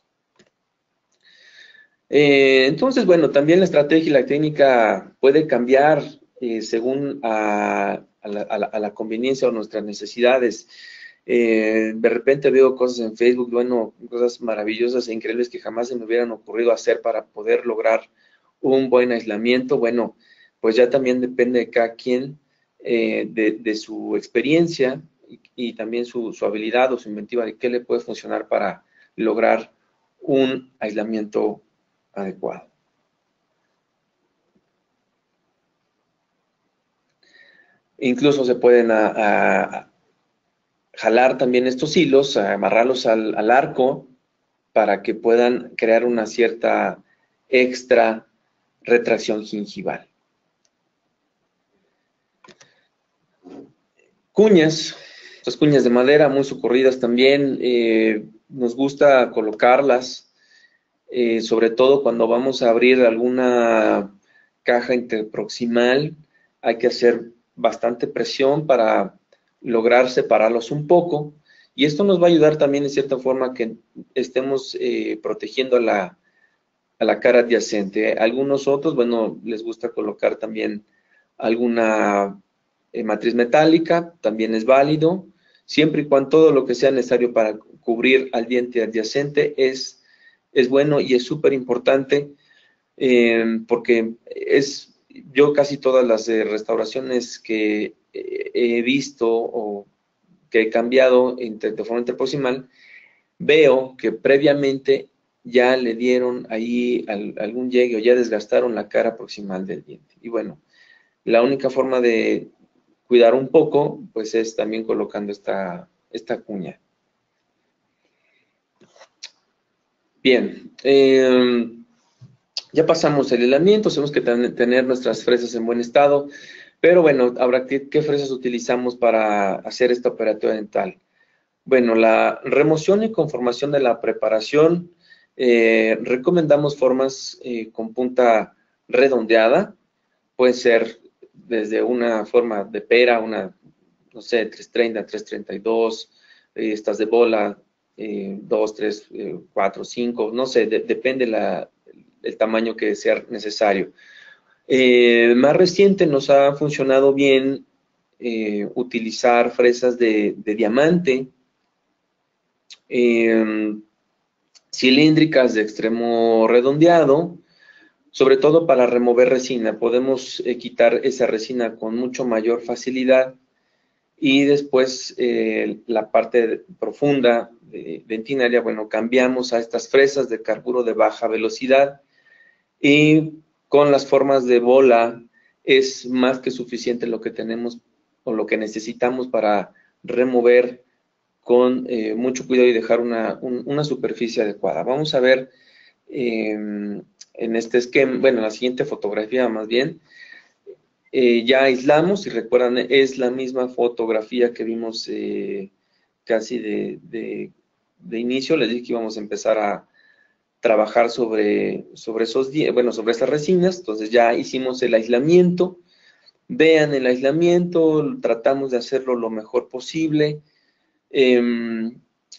Eh, entonces, bueno, también la estrategia y la técnica puede cambiar eh, según a, a, la, a, la, a la conveniencia o nuestras necesidades. Eh, de repente veo cosas en Facebook, bueno, cosas maravillosas e increíbles que jamás se me hubieran ocurrido hacer para poder lograr un buen aislamiento. Bueno, pues ya también depende de cada quien, eh, de, de su experiencia y, y también su, su habilidad o su inventiva de qué le puede funcionar para lograr un aislamiento adecuado. Incluso se pueden a, a, jalar también estos hilos, a amarrarlos al, al arco para que puedan crear una cierta extra retracción gingival. Cuñas, estas cuñas de madera muy socorridas también, eh, nos gusta colocarlas, eh, sobre todo cuando vamos a abrir alguna caja interproximal, hay que hacer bastante presión para lograr separarlos un poco, y esto nos va a ayudar también en cierta forma que estemos eh, protegiendo a la, a la cara adyacente. Algunos otros, bueno, les gusta colocar también alguna eh, matriz metálica, también es válido, siempre y cuando todo lo que sea necesario para cubrir al diente adyacente es, es bueno y es súper importante, eh, porque es, yo casi todas las eh, restauraciones que eh, he visto o que he cambiado de forma interproximal, veo que previamente ya le dieron ahí al, algún llegue o ya desgastaron la cara proximal del diente. Y bueno, la única forma de cuidar un poco, pues es también colocando esta, esta cuña. Bien, eh, ya pasamos el aislamiento, tenemos que ten, tener nuestras fresas en buen estado, pero bueno, habrá que, ¿qué fresas utilizamos para hacer esta operatoria dental? Bueno, la remoción y conformación de la preparación, eh, recomendamos formas eh, con punta redondeada, puede ser desde una forma de pera, una, no sé, trescientos treinta, trescientos treinta y dos, eh, estas de bola, eh, dos, tres, eh, cuatro, cinco, no sé, de, depende la, el tamaño que sea necesario. Eh, más reciente nos ha funcionado bien eh, utilizar fresas de, de diamante, eh, cilíndricas de extremo redondeado, sobre todo para remover resina. Podemos eh, quitar esa resina con mucho mayor facilidad y después eh, la parte profunda de dentinaria, bueno, cambiamos a estas fresas de carburo de baja velocidad y con las formas de bola es más que suficiente lo que tenemos o lo que necesitamos para remover con eh, mucho cuidado y dejar una, un, una superficie adecuada. Vamos a ver eh, en este esquema, bueno, en la siguiente fotografía más bien, eh, ya aislamos, si recuerdan, es la misma fotografía que vimos eh, casi de, de, de inicio. Les dije que íbamos a empezar a trabajar sobre, sobre esos, bueno, sobre estas resinas. Entonces ya hicimos el aislamiento. Vean el aislamiento, tratamos de hacerlo lo mejor posible. Eh,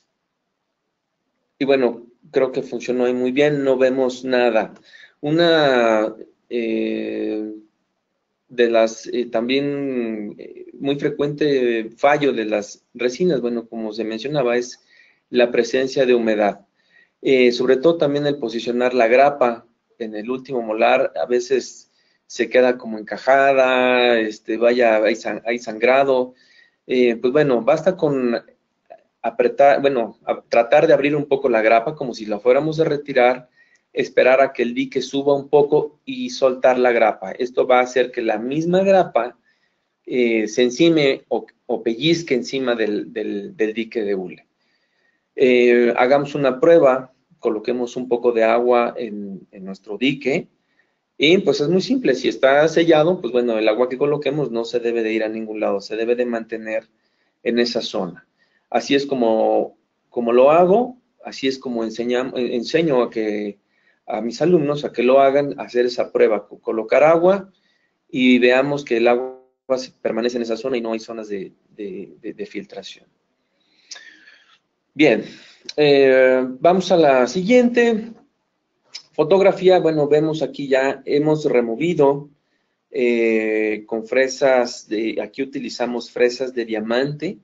y bueno, creo que funcionó ahí muy bien, no vemos nada. Una eh, de las eh, también eh, muy frecuente fallo de las resinas, bueno, como se mencionaba, es la presencia de humedad. Eh, sobre todo también el posicionar la grapa en el último molar, a veces se queda como encajada, este, vaya, hay, sang hay sangrado. Eh, pues bueno, basta con apretar, bueno, a tratar de abrir un poco la grapa como si la fuéramos a retirar, esperar a que el dique suba un poco y soltar la grapa. Esto va a hacer que la misma grapa eh, se encime o, o pellizque encima del, del, del dique de hule. Eh, hagamos una prueba, coloquemos un poco de agua en, en nuestro dique y pues es muy simple, si está sellado, pues bueno, el agua que coloquemos no se debe de ir a ningún lado, se debe de mantener en esa zona. Así es como, como lo hago, así es como enseña, enseño a, que, a mis alumnos a que lo hagan, hacer esa prueba, colocar agua y veamos que el agua permanece en esa zona y no hay zonas de, de, de, de filtración. Bien, eh, vamos a la siguiente. Fotografía, bueno, vemos aquí ya hemos removido eh, con fresas, de, aquí utilizamos fresas de diamante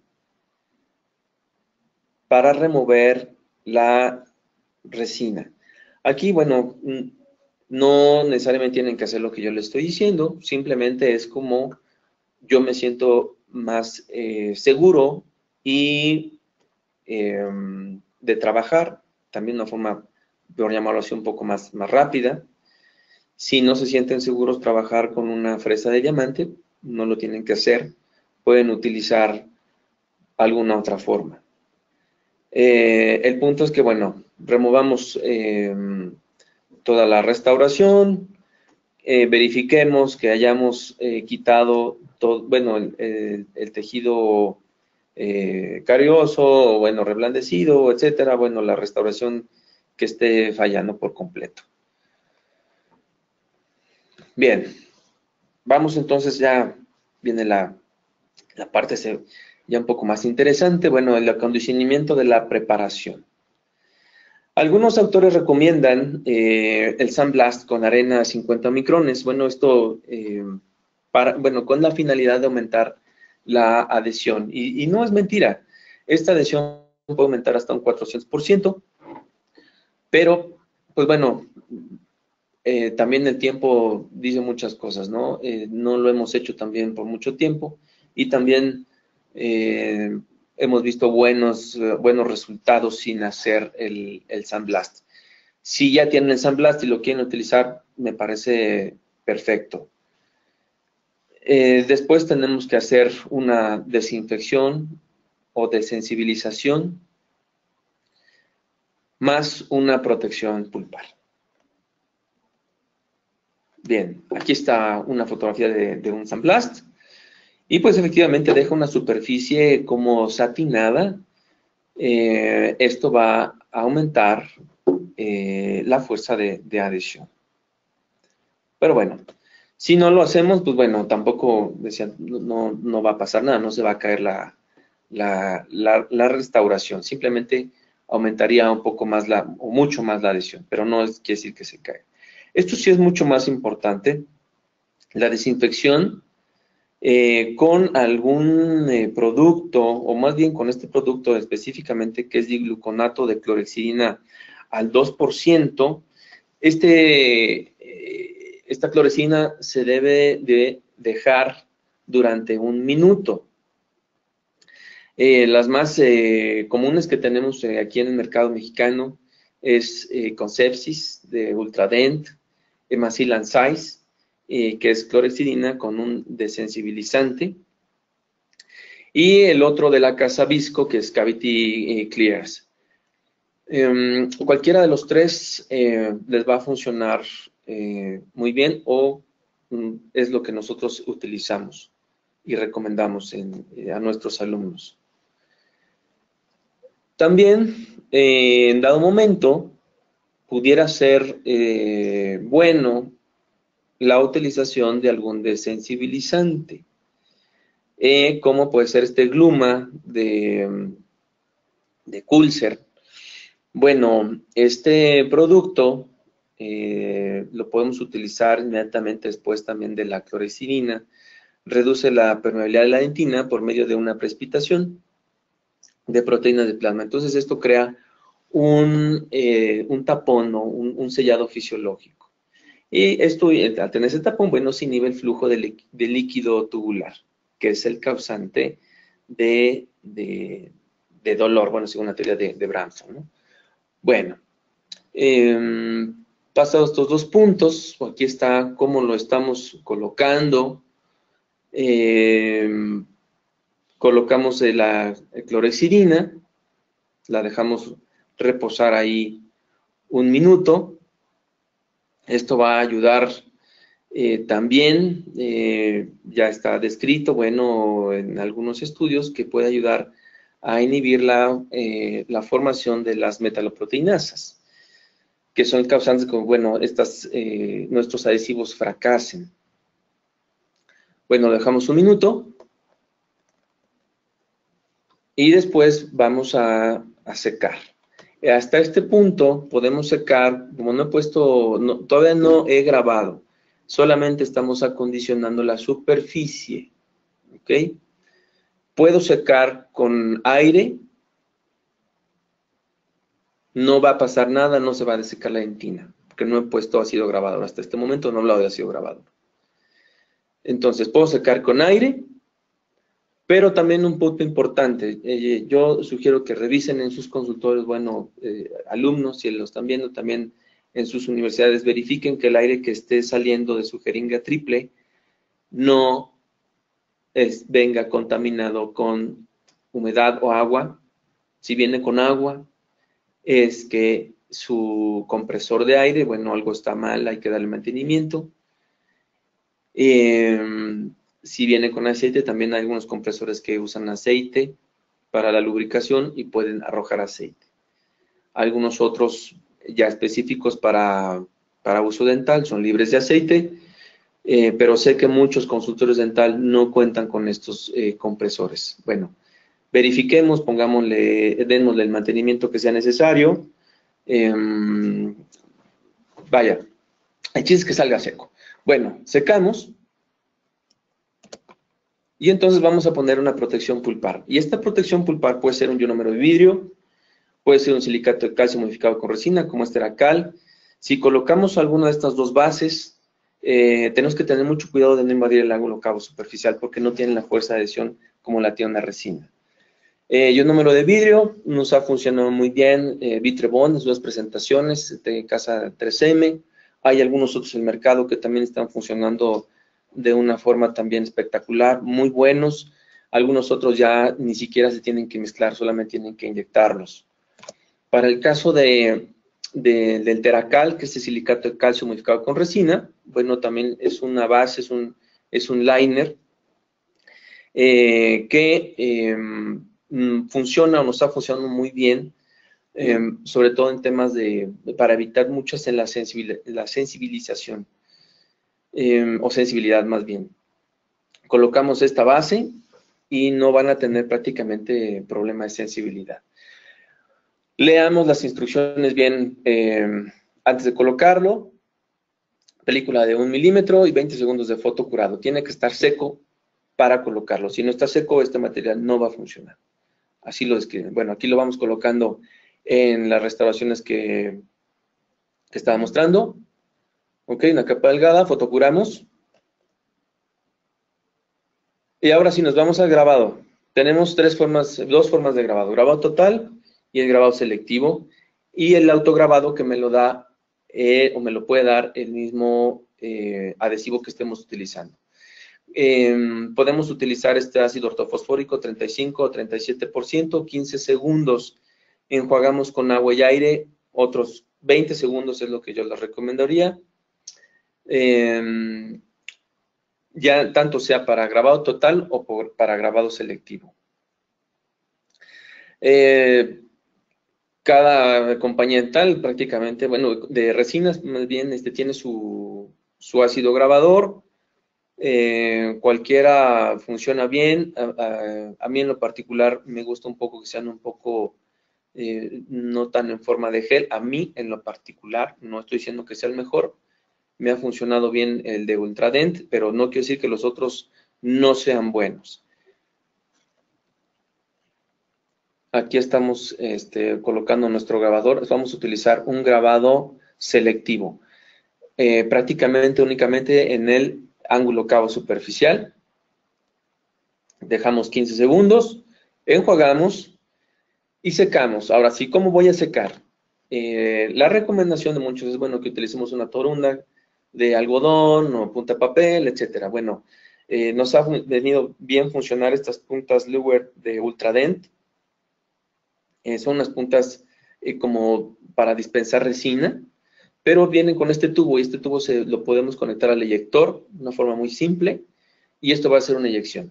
para remover la resina. Aquí, bueno, no necesariamente tienen que hacer lo que yo les estoy diciendo, simplemente es como yo me siento más eh, seguro y eh, de trabajar, también de una forma, por llamarlo así, un poco más, más rápida. Si no se sienten seguros trabajar con una fresa de diamante, no lo tienen que hacer, pueden utilizar alguna otra forma. Eh, el punto es que, bueno, removamos eh, toda la restauración, eh, verifiquemos que hayamos eh, quitado todo, bueno, el, el, el tejido eh, carioso, o bueno, reblandecido, etcétera, bueno, la restauración que esté fallando por completo. Bien, vamos entonces, ya viene la, la parte ya un poco más interesante, bueno, el acondicionamiento de la preparación. Algunos autores recomiendan eh, el sandblast con arena cincuenta micrones. Bueno, esto, eh, para, bueno, con la finalidad de aumentar la adhesión. Y, y no es mentira, esta adhesión puede aumentar hasta un cuatrocientos por ciento, pero, pues bueno, eh, también el tiempo dice muchas cosas, ¿no? Eh, no lo hemos hecho también por mucho tiempo y también eh, hemos visto buenos, uh, buenos resultados sin hacer el, el sandblast. Si ya tienen el sandblast y lo quieren utilizar, me parece perfecto. Eh, después tenemos que hacer una desinfección o desensibilización más una protección pulpar. Bien, aquí está una fotografía de, de un sandblast. Y pues efectivamente deja una superficie como satinada. Eh, esto va a aumentar eh, la fuerza de, de adhesión. Pero bueno, si no lo hacemos, pues bueno, tampoco, decían, no, no va a pasar nada, no se va a caer la, la, la, la restauración, simplemente aumentaría un poco más la, o mucho más la adhesión, pero no es, quiere decir que se cae. Esto sí es mucho más importante, la desinfección eh, con algún eh, producto, o más bien con este producto específicamente, que es digluconato de clorhexidina al dos por ciento, este, eh, esta clorhexidina se debe de dejar durante un minuto. Eh, las más eh, comunes que tenemos eh, aquí en el mercado mexicano es eh, Concepsis de Ultradent, Hemacil Size, eh, que es clorhexidina con un desensibilizante, y el otro de la casa Visco, que es Cavity eh, Clears. Eh, cualquiera de los tres eh, les va a funcionar eh, muy bien, o mm, es lo que nosotros utilizamos y recomendamos en, eh, a nuestros alumnos. También, eh, en dado momento, pudiera ser eh, bueno la utilización de algún desensibilizante, eh, como puede ser este Gluma de, de Kulzer. Bueno, este producto eh, lo podemos utilizar inmediatamente después también de la clorhexidina. Reduce la permeabilidad de la dentina por medio de una precipitación de proteínas de plasma. Entonces esto crea un, eh, un tapón o un, un sellado fisiológico. Y esto, al tener ese tapón, bueno, se inhibe el flujo de, de líquido tubular, que es el causante de, de, de dolor, bueno, según la teoría de, de Bramson, ¿no? Bueno, eh, pasados estos dos puntos, aquí está cómo lo estamos colocando. Eh, colocamos la clorhexidina, la dejamos reposar ahí un minuto. Esto va a ayudar eh, también, eh, ya está descrito, bueno, en algunos estudios, que puede ayudar a inhibir la, eh, la formación de las metaloproteinasas, que son causantes que, bueno, estas, eh, nuestros adhesivos fracasen. Bueno, lo dejamos un minuto y después vamos a, a secar. Hasta este punto podemos secar, como no he puesto, no, todavía no he grabado, solamente estamos acondicionando la superficie, ¿ok? Puedo secar con aire, no va a pasar nada, no se va a desecar la dentina, porque no he puesto ácido grabador, hasta este momento no he hablado de ácido grabador. Entonces, puedo secar con aire, pero también un punto importante, eh, yo sugiero que revisen en sus consultorios, bueno, eh, alumnos, si lo están viendo también en sus universidades, verifiquen que el aire que esté saliendo de su jeringa triple no es, venga contaminado con humedad o agua. Si viene con agua, es que su compresor de aire, bueno, algo está mal, hay que darle mantenimiento. Eh, si viene con aceite, también hay algunos compresores que usan aceite para la lubricación y pueden arrojar aceite. Algunos otros ya específicos para, para uso dental son libres de aceite, eh, pero sé que muchos consultorios dental no cuentan con estos eh, compresores. Bueno, verifiquemos, pongámosle, démosle el mantenimiento que sea necesario. Eh, vaya, el chiste es que salga seco. Bueno, secamos. Y entonces vamos a poner una protección pulpar. Y esta protección pulpar puede ser un ionómero de vidrio, puede ser un silicato de calcio modificado con resina, como este era cal. Si colocamos alguna de estas dos bases, eh, tenemos que tener mucho cuidado de no invadir el ángulo cabo superficial, porque no tienen la fuerza de adhesión como la tiene una resina. Eh, ionómero de vidrio nos ha funcionado muy bien, eh, Vitrebond en sus presentaciones de casa tres eme. Hay algunos otros en el mercado que también están funcionando de una forma también espectacular, muy buenos. Algunos otros ya ni siquiera se tienen que mezclar, solamente tienen que inyectarlos. Para el caso de, de, del Teracal, que es el silicato de calcio modificado con resina, bueno, también es una base, es un, es un liner eh, que eh, funciona o nos está funcionando muy bien, eh, sobre todo en temas de, para evitar muchas en la, sensibil, la sensibilización. eh, o sensibilidad más bien. Colocamos esta base y no van a tener prácticamente problema de sensibilidad. Leamos las instrucciones bien eh, antes de colocarlo. Película de un milímetro y veinte segundos de foto curado. Tiene que estar seco para colocarlo. Si no está seco, este material no va a funcionar. Así lo describen. Bueno, aquí lo vamos colocando en las restauraciones que, que estaba mostrando. Ok, una capa delgada, fotocuramos. Y ahora sí nos vamos al grabado. Tenemos tres formas, dos formas de grabado. Grabado total y el grabado selectivo. Y el autograbado que me lo da eh, o me lo puede dar el mismo eh, adhesivo que estemos utilizando. Eh, podemos utilizar este ácido ortofosfórico treinta y cinco o treinta y siete por ciento, quince segundos. Enjuagamos con agua y aire, otros veinte segundos es lo que yo les recomendaría. Eh, ya tanto sea para grabado total o por, para grabado selectivo. Eh, cada compañía tal prácticamente, bueno, de resinas más bien este, tiene su, su ácido grabador. Eh, cualquiera funciona bien. A, a, a mí en lo particular me gusta un poco que sean un poco eh, no tan en forma de gel. A mí en lo particular, no estoy diciendo que sea el mejor, me ha funcionado bien el de Ultradent, pero no quiero decir que los otros no sean buenos. Aquí estamos este, colocando nuestro grabador. Vamos a utilizar un grabado selectivo, eh, prácticamente únicamente en el ángulo cabo superficial. Dejamos quince segundos, enjuagamos y secamos. Ahora sí, ¿cómo voy a secar? Eh, la recomendación de muchos es, bueno, que utilicemos una torunda de algodón o punta de papel, etcétera. Bueno, eh, nos ha venido bien funcionar estas puntas Luer de Ultradent. Eh, son unas puntas eh, como para dispensar resina, pero vienen con este tubo y este tubo se lo podemos conectar al eyector de una forma muy simple y esto va a ser una eyección.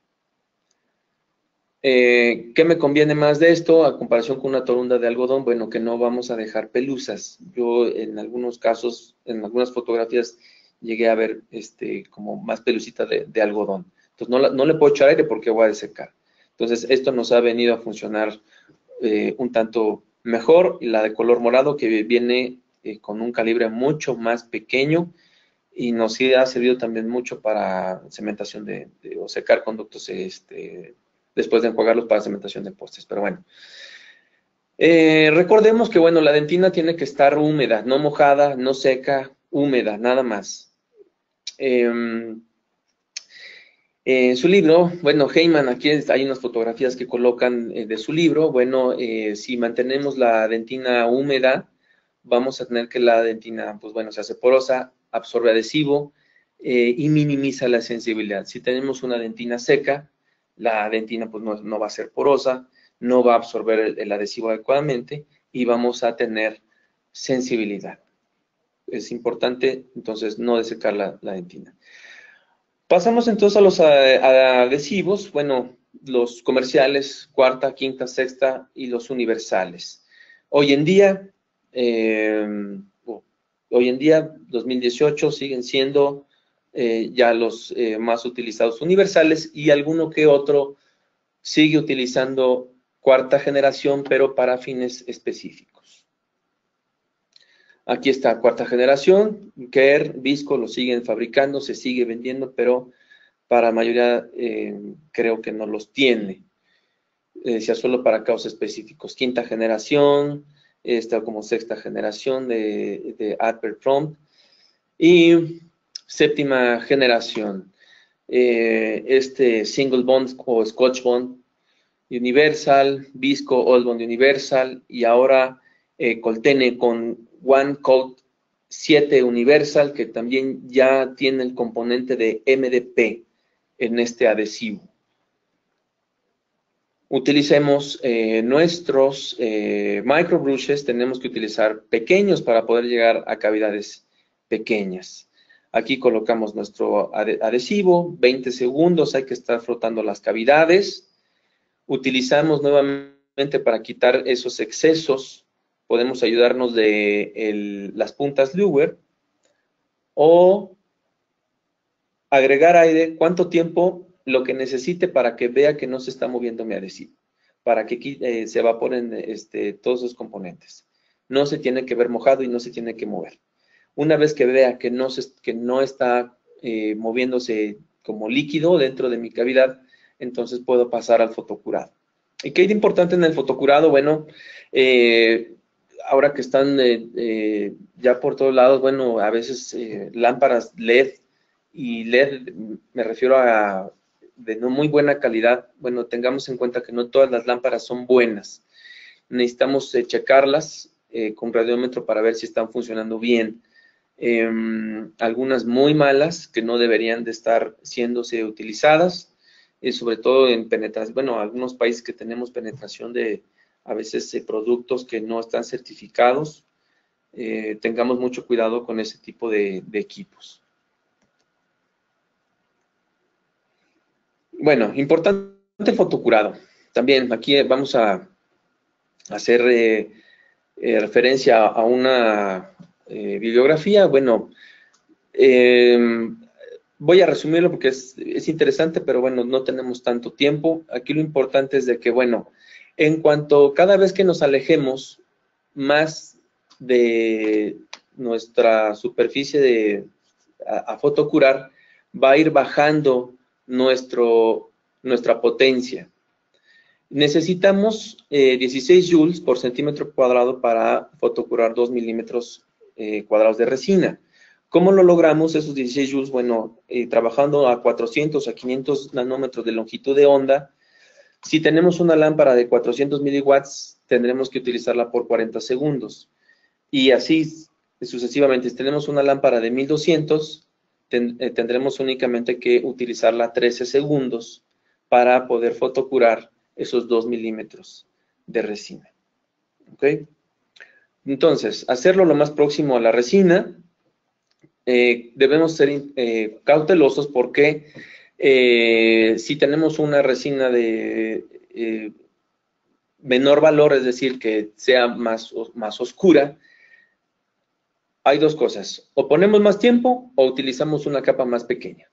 Eh, ¿Qué me conviene más de esto a comparación con una torunda de algodón? Bueno, que no vamos a dejar pelusas. Yo en algunos casos, en algunas fotografías, llegué a ver este, como más pelusita de, de algodón. Entonces no, la, no le puedo echar aire porque voy a desecar. Entonces esto nos ha venido a funcionar eh, un tanto mejor. Y la de color morado que viene eh, con un calibre mucho más pequeño y nos ha servido también mucho para cementación de, de o secar conductos este, después de enjuagarlos para cementación de postes, pero bueno. Eh, recordemos que, bueno, la dentina tiene que estar húmeda, no mojada, no seca, húmeda, nada más. Eh, en su libro, bueno, Heyman, aquí hay unas fotografías que colocan eh, de su libro. Bueno, eh, si mantenemos la dentina húmeda, vamos a tener que la dentina, pues bueno, se hace porosa, absorbe adhesivo eh, y minimiza la sensibilidad. Si tenemos una dentina seca, la dentina pues no, no va a ser porosa, no va a absorber el, el adhesivo adecuadamente y vamos a tener sensibilidad. Es importante, entonces, no desecar la, la dentina. Pasamos entonces a los adhesivos, bueno, los comerciales, cuarta, quinta, sexta y los universales. Hoy en día, eh, hoy en día, dos mil dieciocho, siguen siendo eh, ya los eh, más utilizados universales y alguno que otro sigue utilizando cuarta generación, pero para fines específicos. Aquí está cuarta generación, Kerr, Visco lo siguen fabricando, se sigue vendiendo, pero para la mayoría eh, creo que no los tiene, eh, sea solo para casos específicos. Quinta generación, esta como sexta generación de, de Advert Prompt y séptima generación, eh, este Single Bond o Scotch Bond Universal, Visco Old Bond Universal y ahora eh, Coltene con One Coat siete Universal, que también ya tiene el componente de M D P en este adhesivo. Utilicemos eh, nuestros eh, microbrushes, tenemos que utilizar pequeños para poder llegar a cavidades pequeñas. Aquí colocamos nuestro adhesivo, veinte segundos, hay que estar frotando las cavidades. Utilizamos nuevamente para quitar esos excesos, podemos ayudarnos de el, las puntas Luer o agregar aire, ¿cuánto tiempo? Lo que necesite para que vea que no se está moviendo mi adhesivo, para que eh, se evaporen este, todos sus componentes. No se tiene que ver mojado y no se tiene que mover. Una vez que vea que no, se, que no está eh, moviéndose como líquido dentro de mi cavidad, entonces puedo pasar al fotocurado. ¿Y qué es importante en el fotocurado? Bueno, eh, ahora que están eh, eh, ya por todos lados, bueno, a veces eh, lámparas L E D, y L E D me refiero a de no muy buena calidad. Bueno, tengamos en cuenta que no todas las lámparas son buenas. Necesitamos eh, checarlas eh, con radiómetro para ver si están funcionando bien. Eh, algunas muy malas que no deberían de estar siéndose utilizadas, eh, sobre todo en penetración, bueno, algunos países que tenemos penetración de a veces eh, productos que no están certificados, eh, tengamos mucho cuidado con ese tipo de, de equipos. Bueno, importante el fotocurado. También aquí vamos a hacer eh, eh, referencia a una eh, bibliografía. Bueno, eh, voy a resumirlo porque es, es interesante, pero bueno, no tenemos tanto tiempo. Aquí lo importante es de que, bueno, en cuanto cada vez que nos alejemos más de nuestra superficie de, a, a fotocurar, va a ir bajando nuestro, nuestra potencia. Necesitamos eh, dieciséis joules por centímetro cuadrado para fotocurar dos milímetros eh, cuadrados de resina. ¿Cómo lo logramos esos dieciséis joules? Bueno, eh, trabajando a cuatrocientos a quinientos nanómetros de longitud de onda. Si tenemos una lámpara de cuatrocientos miliwatts, tendremos que utilizarla por cuarenta segundos. Y así sucesivamente. Si tenemos una lámpara de mil doscientos, ten, eh, tendremos únicamente que utilizarla trece segundos para poder fotocurar esos dos milímetros de resina. ¿Ok? Entonces, hacerlo lo más próximo a la resina. Eh, debemos ser eh, cautelosos porque eh, si tenemos una resina de eh, menor valor, es decir, que sea más, más oscura, hay dos cosas: o ponemos más tiempo o utilizamos una capa más pequeña.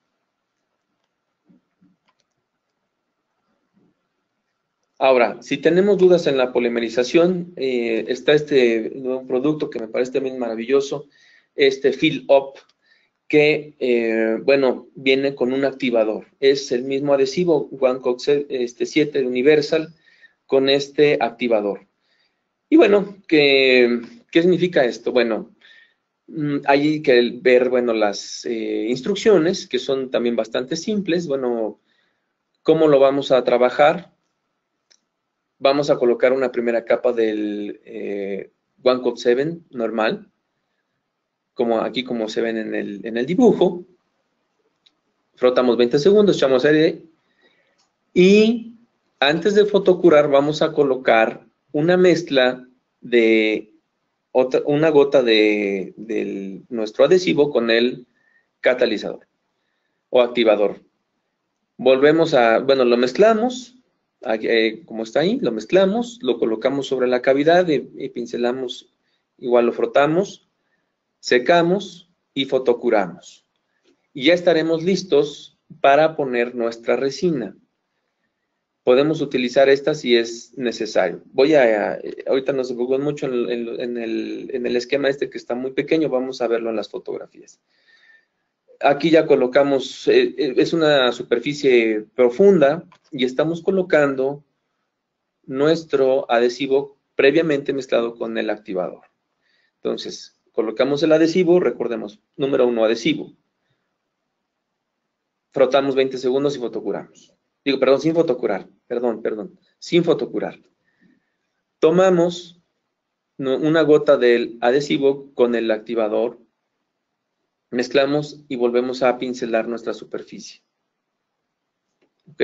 Ahora, si tenemos dudas en la polimerización, eh, está este nuevo producto que me parece también maravilloso, este Fill Up, que, eh, bueno, viene con un activador. Es el mismo adhesivo OneCox este, siete Universal con este activador. Y bueno, ¿qué, qué significa esto? Bueno, hay que ver, bueno, las eh, instrucciones, que son también bastante simples. Bueno, ¿cómo lo vamos a trabajar? Vamos a colocar una primera capa del eh, OneCox siete normal, como aquí como se ven en el, en el dibujo. Frotamos veinte segundos, echamos aire y antes de fotocurar vamos a colocar una mezcla de otra, una gota de, de nuestro adhesivo con el catalizador o activador. Volvemos a, bueno, lo mezclamos, eh, como está ahí, lo mezclamos, lo colocamos sobre la cavidad y, y pincelamos, igual lo frotamos, secamos y fotocuramos. Y ya estaremos listos para poner nuestra resina. Podemos utilizar esta si es necesario. Voy a, ahorita nos enfocamos mucho en, en, en, el, en el esquema este que está muy pequeño, vamos a verlo en las fotografías. Aquí ya colocamos, eh, es una superficie profunda y estamos colocando nuestro adhesivo previamente mezclado con el activador. Entonces, colocamos el adhesivo, recordemos, número uno, adhesivo. Frotamos veinte segundos y fotocuramos. Digo, perdón, sin fotocurar, perdón, perdón, sin fotocurar. Tomamos una gota del adhesivo con el activador, mezclamos y volvemos a pincelar nuestra superficie. ¿Ok?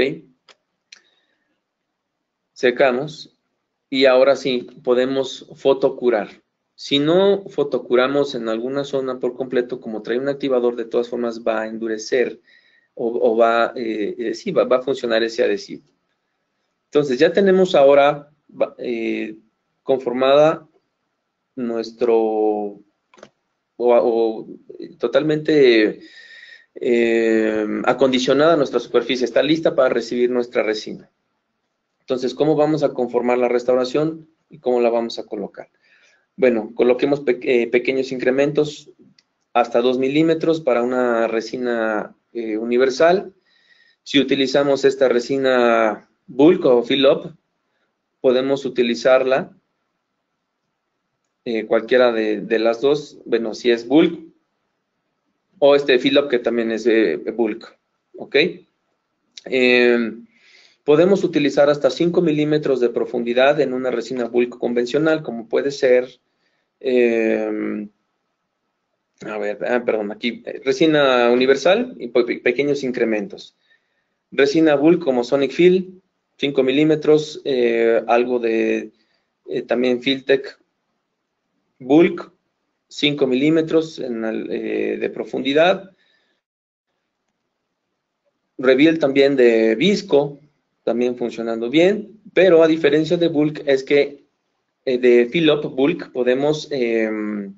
Secamos y ahora sí podemos fotocurar. Si no fotocuramos en alguna zona por completo, como trae un activador, de todas formas va a endurecer o, o va, eh, eh, sí, va, va a funcionar ese adhesivo. Entonces ya tenemos ahora eh, conformada nuestro, o, o totalmente eh, acondicionada nuestra superficie, está lista para recibir nuestra resina. Entonces, ¿cómo vamos a conformar la restauración y cómo la vamos a colocar? Bueno, coloquemos pe eh, pequeños incrementos hasta dos milímetros para una resina eh, universal. Si utilizamos esta resina bulk o fill-up, podemos utilizarla eh, cualquiera de, de las dos, bueno, si es bulk o este fill-up que también es eh, bulk, ¿ok? Eh, podemos utilizar hasta cinco milímetros de profundidad en una resina bulk convencional, como puede ser, eh, a ver, ah, perdón, aquí, resina universal y pequeños incrementos. Resina bulk como Sonic Fill, cinco milímetros, eh, algo de eh, también Filtech bulk, cinco milímetros en el, eh, de profundidad. Reveal también de visco, también funcionando bien, pero a diferencia de bulk es que eh, de fill-up bulk podemos eh,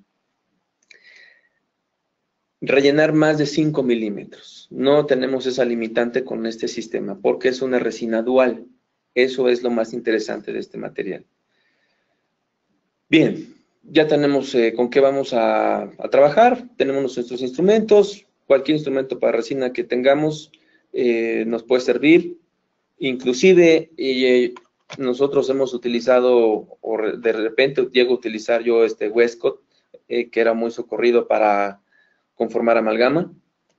rellenar más de cinco milímetros. No tenemos esa limitante con este sistema porque es una resina dual. Eso es lo más interesante de este material. Bien, ya tenemos eh, con qué vamos a, a trabajar. Tenemos nuestros instrumentos. Cualquier instrumento para resina que tengamos eh, nos puede servir. Inclusive eh, nosotros hemos utilizado, o de repente llego a utilizar yo este Westcott, eh, que era muy socorrido para conformar amalgama.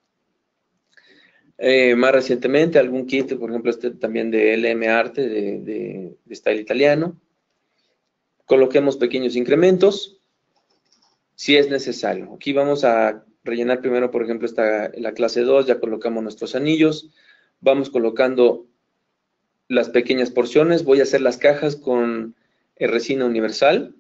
Eh, más recientemente algún kit, por ejemplo este también de L M Arte, de, de, de style italiano. Coloquemos pequeños incrementos, si es necesario. Aquí vamos a rellenar primero, por ejemplo, esta, la clase dos, ya colocamos nuestros anillos. Vamos colocando las pequeñas porciones. Voy a hacer las cajas con resina universal.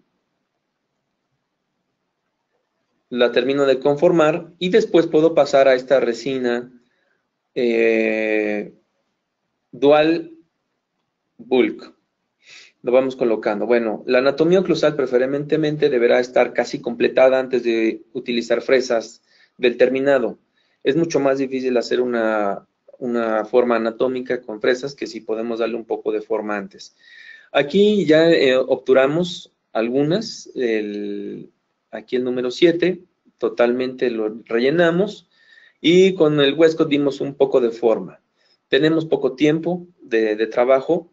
La termino de conformar y después puedo pasar a esta resina eh, dual bulk. Lo vamos colocando. Bueno, la anatomía oclusal preferentemente deberá estar casi completada antes de utilizar fresas del terminado. Es mucho más difícil hacer una, una forma anatómica con fresas que si podemos darle un poco de forma antes. Aquí ya eh, obturamos algunas, el, aquí el número siete, totalmente lo rellenamos y con el Westcott dimos un poco de forma. Tenemos poco tiempo de, de trabajo,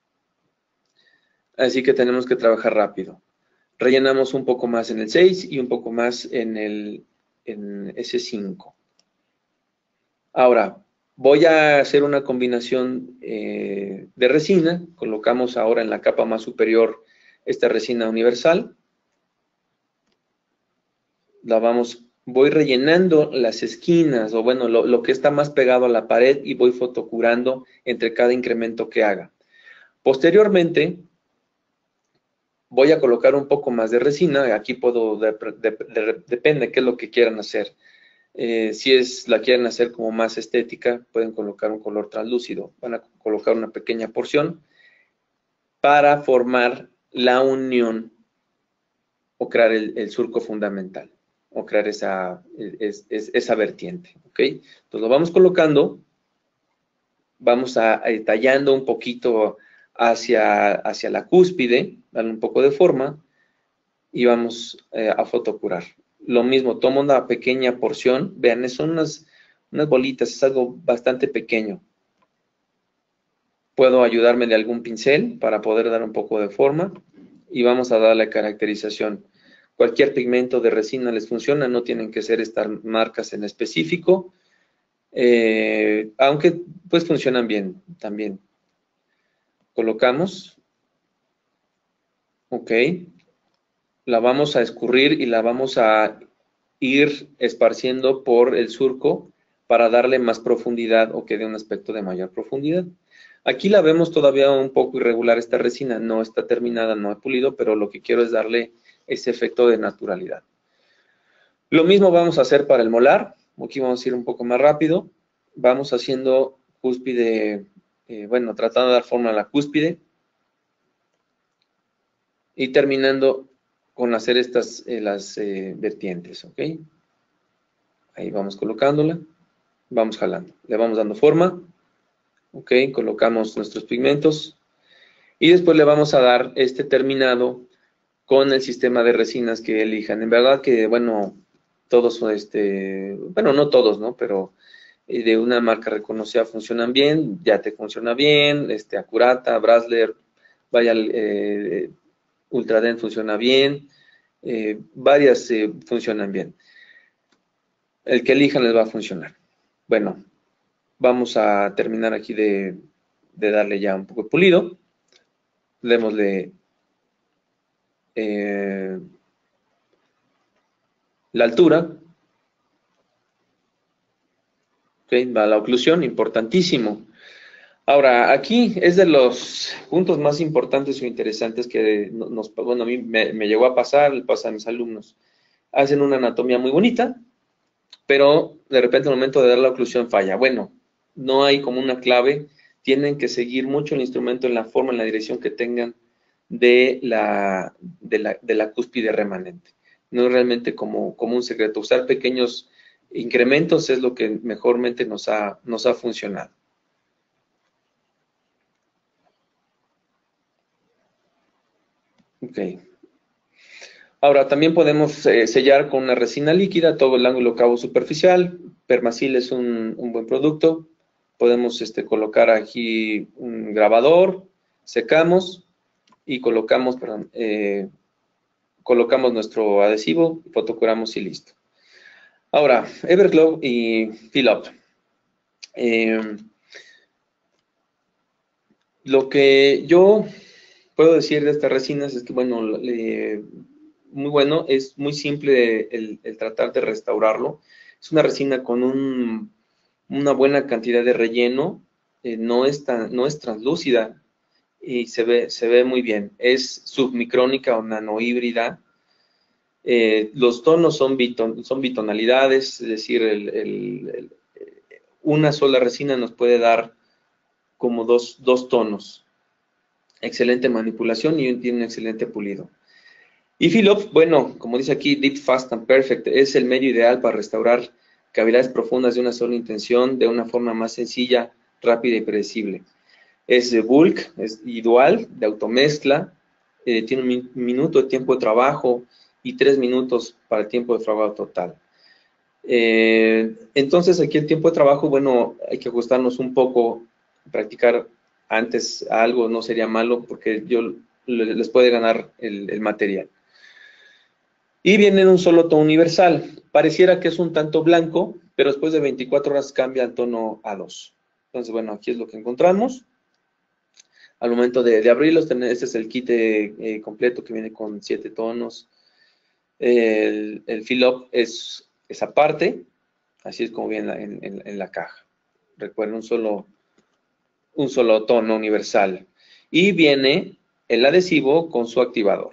así que tenemos que trabajar rápido. Rellenamos un poco más en el seis y un poco más en el en ese cinco. Ahora, voy a hacer una combinación eh, de resina. Colocamos ahora en la capa más superior esta resina universal. La vamos, voy rellenando las esquinas, o bueno, lo, lo que está más pegado a la pared y voy fotocurando entre cada incremento que haga. Posteriormente, voy a colocar un poco más de resina. Aquí puedo, de, de, de, depende qué es lo que quieran hacer. Eh, si es la quieren hacer como más estética, pueden colocar un color translúcido. Van a colocar una pequeña porción para formar la unión o crear el, el surco fundamental, o crear esa, es, es, esa vertiente, ¿ok? Entonces lo vamos colocando, vamos a, a tallando un poquito hacia, hacia la cúspide, darle un poco de forma, y vamos eh, a fotocurar. Lo mismo, tomo una pequeña porción, vean, son unas, unas bolitas, es algo bastante pequeño. Puedo ayudarme de algún pincel para poder dar un poco de forma y vamos a darle caracterización. Cualquier pigmento de resina les funciona, no tienen que ser estas marcas en específico, eh, aunque pues funcionan bien también. Colocamos, ok, la vamos a escurrir y la vamos a ir esparciendo por el surco para darle más profundidad o que dé un aspecto de mayor profundidad. Aquí la vemos todavía un poco irregular esta resina, no está terminada, no he pulido, pero lo que quiero es darle ese efecto de naturalidad. Lo mismo vamos a hacer para el molar. Aquí vamos a ir un poco más rápido. Vamos haciendo cúspide, eh, bueno, tratando de dar forma a la cúspide y terminando con hacer estas, eh, las eh, vertientes, ¿ok? Ahí vamos colocándola. vamos jalando, le vamos dando forma, ok, colocamos nuestros pigmentos y después le vamos a dar este terminado con el sistema de resinas que elijan. En verdad que, bueno, todos, este, bueno, no todos, ¿no? Pero de una marca reconocida funcionan bien, ya te funciona bien, este, Acurata, Brasler, vaya, eh, Ultradent funciona bien, eh, varias eh, funcionan bien. El que elijan les va a funcionar. Bueno, vamos a terminar aquí de, de darle ya un poco de pulido. Démosle eh, la altura. Okay, va la oclusión, importantísimo. Ahora, aquí es de los puntos más importantes o interesantes que nos, bueno, a mí me, me llegó a pasar, le pasa a mis alumnos. Hacen una anatomía muy bonita, pero de repente al momento de dar la oclusión falla. Bueno, no hay como una clave, tienen que seguir mucho el instrumento en la forma, en la dirección que tengan de la, de la, de la cúspide remanente. No es realmente como, como un secreto. Usar pequeños incrementos es lo que mejormente nos ha, nos ha funcionado. Ok. Ahora, también podemos eh, sellar con una resina líquida todo el ángulo cabo superficial. Permasil es un, un buen producto. Podemos este, colocar aquí un grabador, secamos y colocamos, perdón, eh, colocamos nuestro adhesivo, fotocuramos y listo. Ahora, Everglow y Fill Up. Eh, lo que yo puedo decir de estas resinas es que, bueno, le, muy bueno, es muy simple el, el tratar de restaurarlo. Es una resina con un, una buena cantidad de relleno, eh, no, es tan, no es translúcida y se ve, se ve muy bien. Es submicrónica o nanohíbrida. Eh, los tonos son, biton, son bitonalidades, es decir, el, el, el, una sola resina nos puede dar como dos, dos tonos. Excelente manipulación y tiene un excelente pulido. Y Fill Up, bueno, como dice aquí, Deep, Fast and Perfect, es el medio ideal para restaurar cavidades profundas de una sola intención de una forma más sencilla, rápida y predecible. Es de bulk, es y dual, de automezcla, eh, tiene un minuto de tiempo de trabajo y tres minutos para el tiempo de fragado total. Eh, entonces, aquí el tiempo de trabajo, bueno, hay que ajustarnos un poco, practicar antes algo no sería malo porque yo les puede ganar el, el material. Y viene en un solo tono universal. Pareciera que es un tanto blanco, pero después de veinticuatro horas cambia al tono A dos. Entonces, bueno, aquí es lo que encontramos. Al momento de, de abrirlos, este es el kit eh, completo que viene con siete tonos. El, el Fill Up es esa parte, así es como viene en, en, en la caja. Recuerden, un solo, un solo tono universal. Y viene el adhesivo con su activador.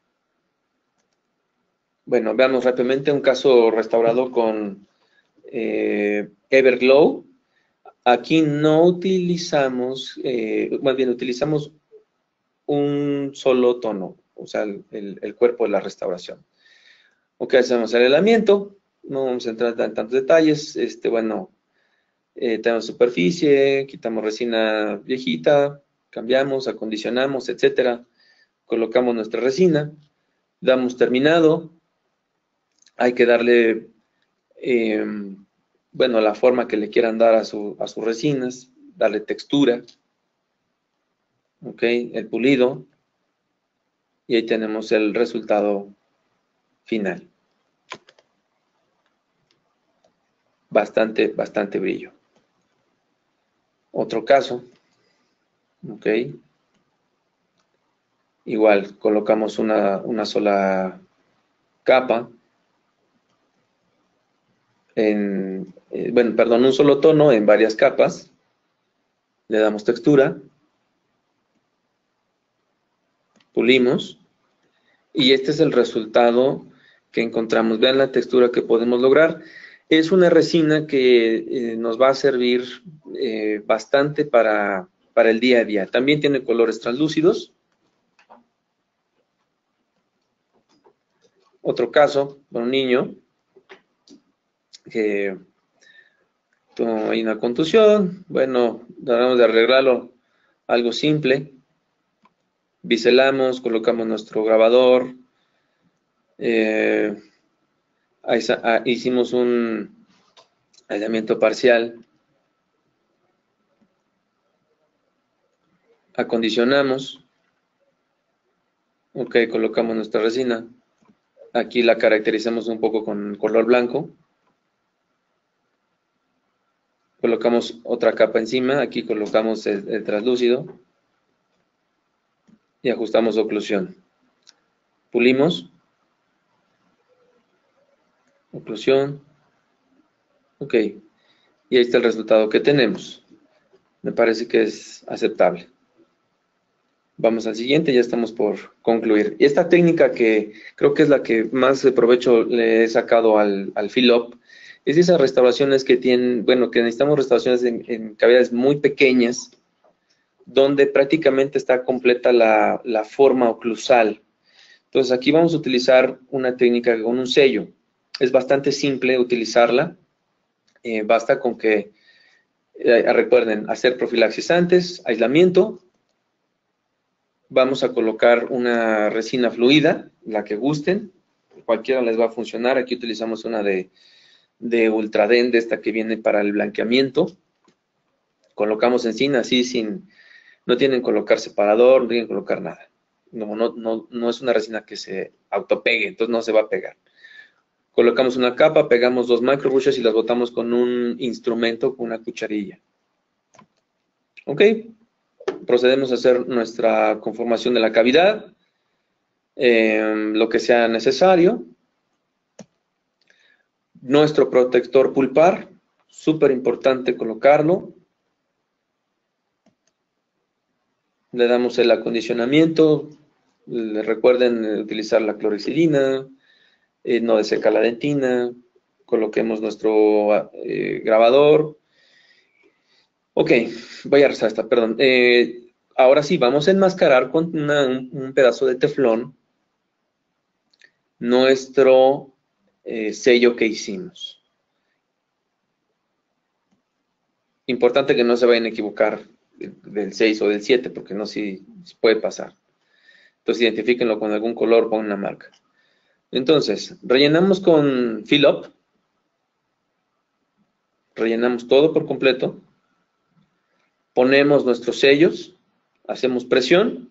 Bueno, veamos rápidamente un caso restaurado con eh, Everglow. Aquí no utilizamos, eh, más bien utilizamos un solo tono, o sea, el, el, el cuerpo de la restauración. Ok, hacemos el aislamiento, no vamos a entrar en tantos detalles. Este, bueno, eh, tenemos superficie, quitamos resina viejita, cambiamos, acondicionamos, etcétera. Colocamos nuestra resina, damos terminado. Hay que darle, eh, bueno, la forma que le quieran dar a, su, a sus resinas, darle textura, ok, el pulido, y ahí tenemos el resultado final. Bastante, bastante brillo. Otro caso, ok, igual colocamos una, una sola capa, en, eh, bueno, perdón, un solo tono en varias capas, le damos textura, pulimos, y este es el resultado que encontramos. Vean la textura que podemos lograr. Es una resina que eh, nos va a servir eh, bastante para, para el día a día. También tiene colores translúcidos. Otro caso, de un niño que Hay una contusión, bueno, tratamos de arreglarlo algo simple. Biselamos, colocamos nuestro grabador. Eh, hicimos un aislamiento parcial. Acondicionamos. Ok, colocamos nuestra resina. Aquí la caracterizamos un poco con color blanco. Colocamos otra capa encima. Aquí colocamos el, el translúcido. Y ajustamos oclusión. Pulimos. Oclusión. Ok. Y ahí está el resultado que tenemos. Me parece que es aceptable. Vamos al siguiente, ya estamos por concluir. Y esta técnica que creo que es la que más provecho le he sacado al, al fill-up, es esas restauraciones que tienen, bueno, que necesitamos restauraciones en, en cavidades muy pequeñas, donde prácticamente está completa la, la forma oclusal. Entonces aquí vamos a utilizar una técnica con un sello. Es bastante simple utilizarla. Eh, basta con que, eh, recuerden, hacer profilaxis antes, aislamiento. Vamos a colocar una resina fluida, la que gusten. Cualquiera les va a funcionar. Aquí utilizamos una de, de Ultraden, de esta que viene para el blanqueamiento. Colocamos encima así sin... No tienen que colocar separador, no tienen que colocar nada. No, no, no, no es una resina que se autopegue, entonces no se va a pegar. Colocamos una capa, pegamos dos micro brushes y las botamos con un instrumento, con una cucharilla. Ok. Procedemos a hacer nuestra conformación de la cavidad, eh, lo que sea necesario. Nuestro protector pulpar, súper importante colocarlo. Le damos el acondicionamiento. Le recuerden utilizar la clorexidina, eh, no deseca la dentina. Coloquemos nuestro eh, grabador. Ok, voy a rezar esta, perdón. Eh, ahora sí, vamos a enmascarar con una, un, un pedazo de teflón nuestro eh, sello que hicimos. Importante que no se vayan a equivocar del seis o del siete, porque no si, si puede pasar. Entonces identifíquenlo con algún color, con una marca. Entonces, rellenamos con fill up. Rellenamos todo por completo. Ponemos nuestros sellos, hacemos presión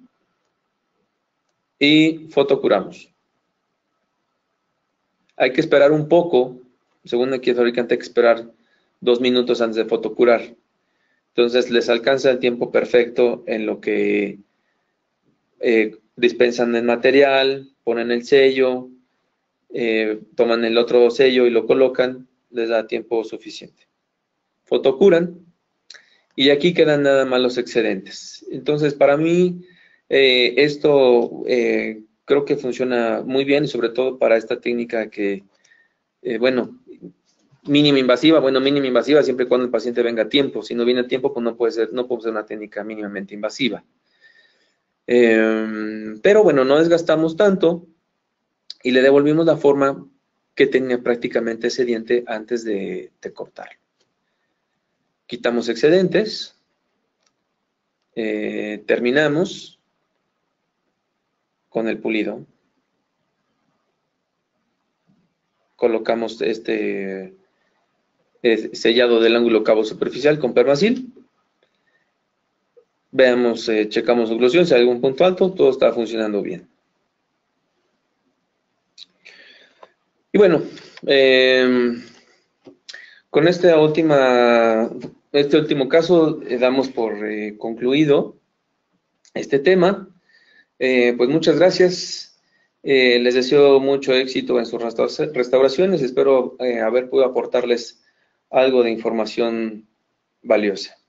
y fotocuramos. Hay que esperar un poco, según aquí el fabricante, hay que esperar dos minutos antes de fotocurar. Entonces les alcanza el tiempo perfecto en lo que eh, dispensan el material, ponen el sello, eh, toman el otro sello y lo colocan, les da tiempo suficiente. Fotocuran. Y aquí quedan nada más los excedentes. Entonces, para mí, eh, esto eh, creo que funciona muy bien, y sobre todo para esta técnica que, eh, bueno, mínima invasiva, bueno, mínima invasiva siempre y cuando el paciente venga a tiempo. Si no viene a tiempo, pues no puede ser, no puede ser una técnica mínimamente invasiva. Eh, pero bueno, no desgastamos tanto y le devolvimos la forma que tenía prácticamente ese diente antes de, de cortarlo. Quitamos excedentes, eh, terminamos con el pulido, colocamos este eh, sellado del ángulo cabo superficial con permacil, veamos, eh, checamos oclusión, si hay algún punto alto, todo está funcionando bien. Y bueno, eh, con esta última, este último caso eh, damos por eh, concluido este tema. Eh, pues muchas gracias. Eh, les deseo mucho éxito en sus restauraciones. Espero eh, haber podido aportarles algo de información valiosa.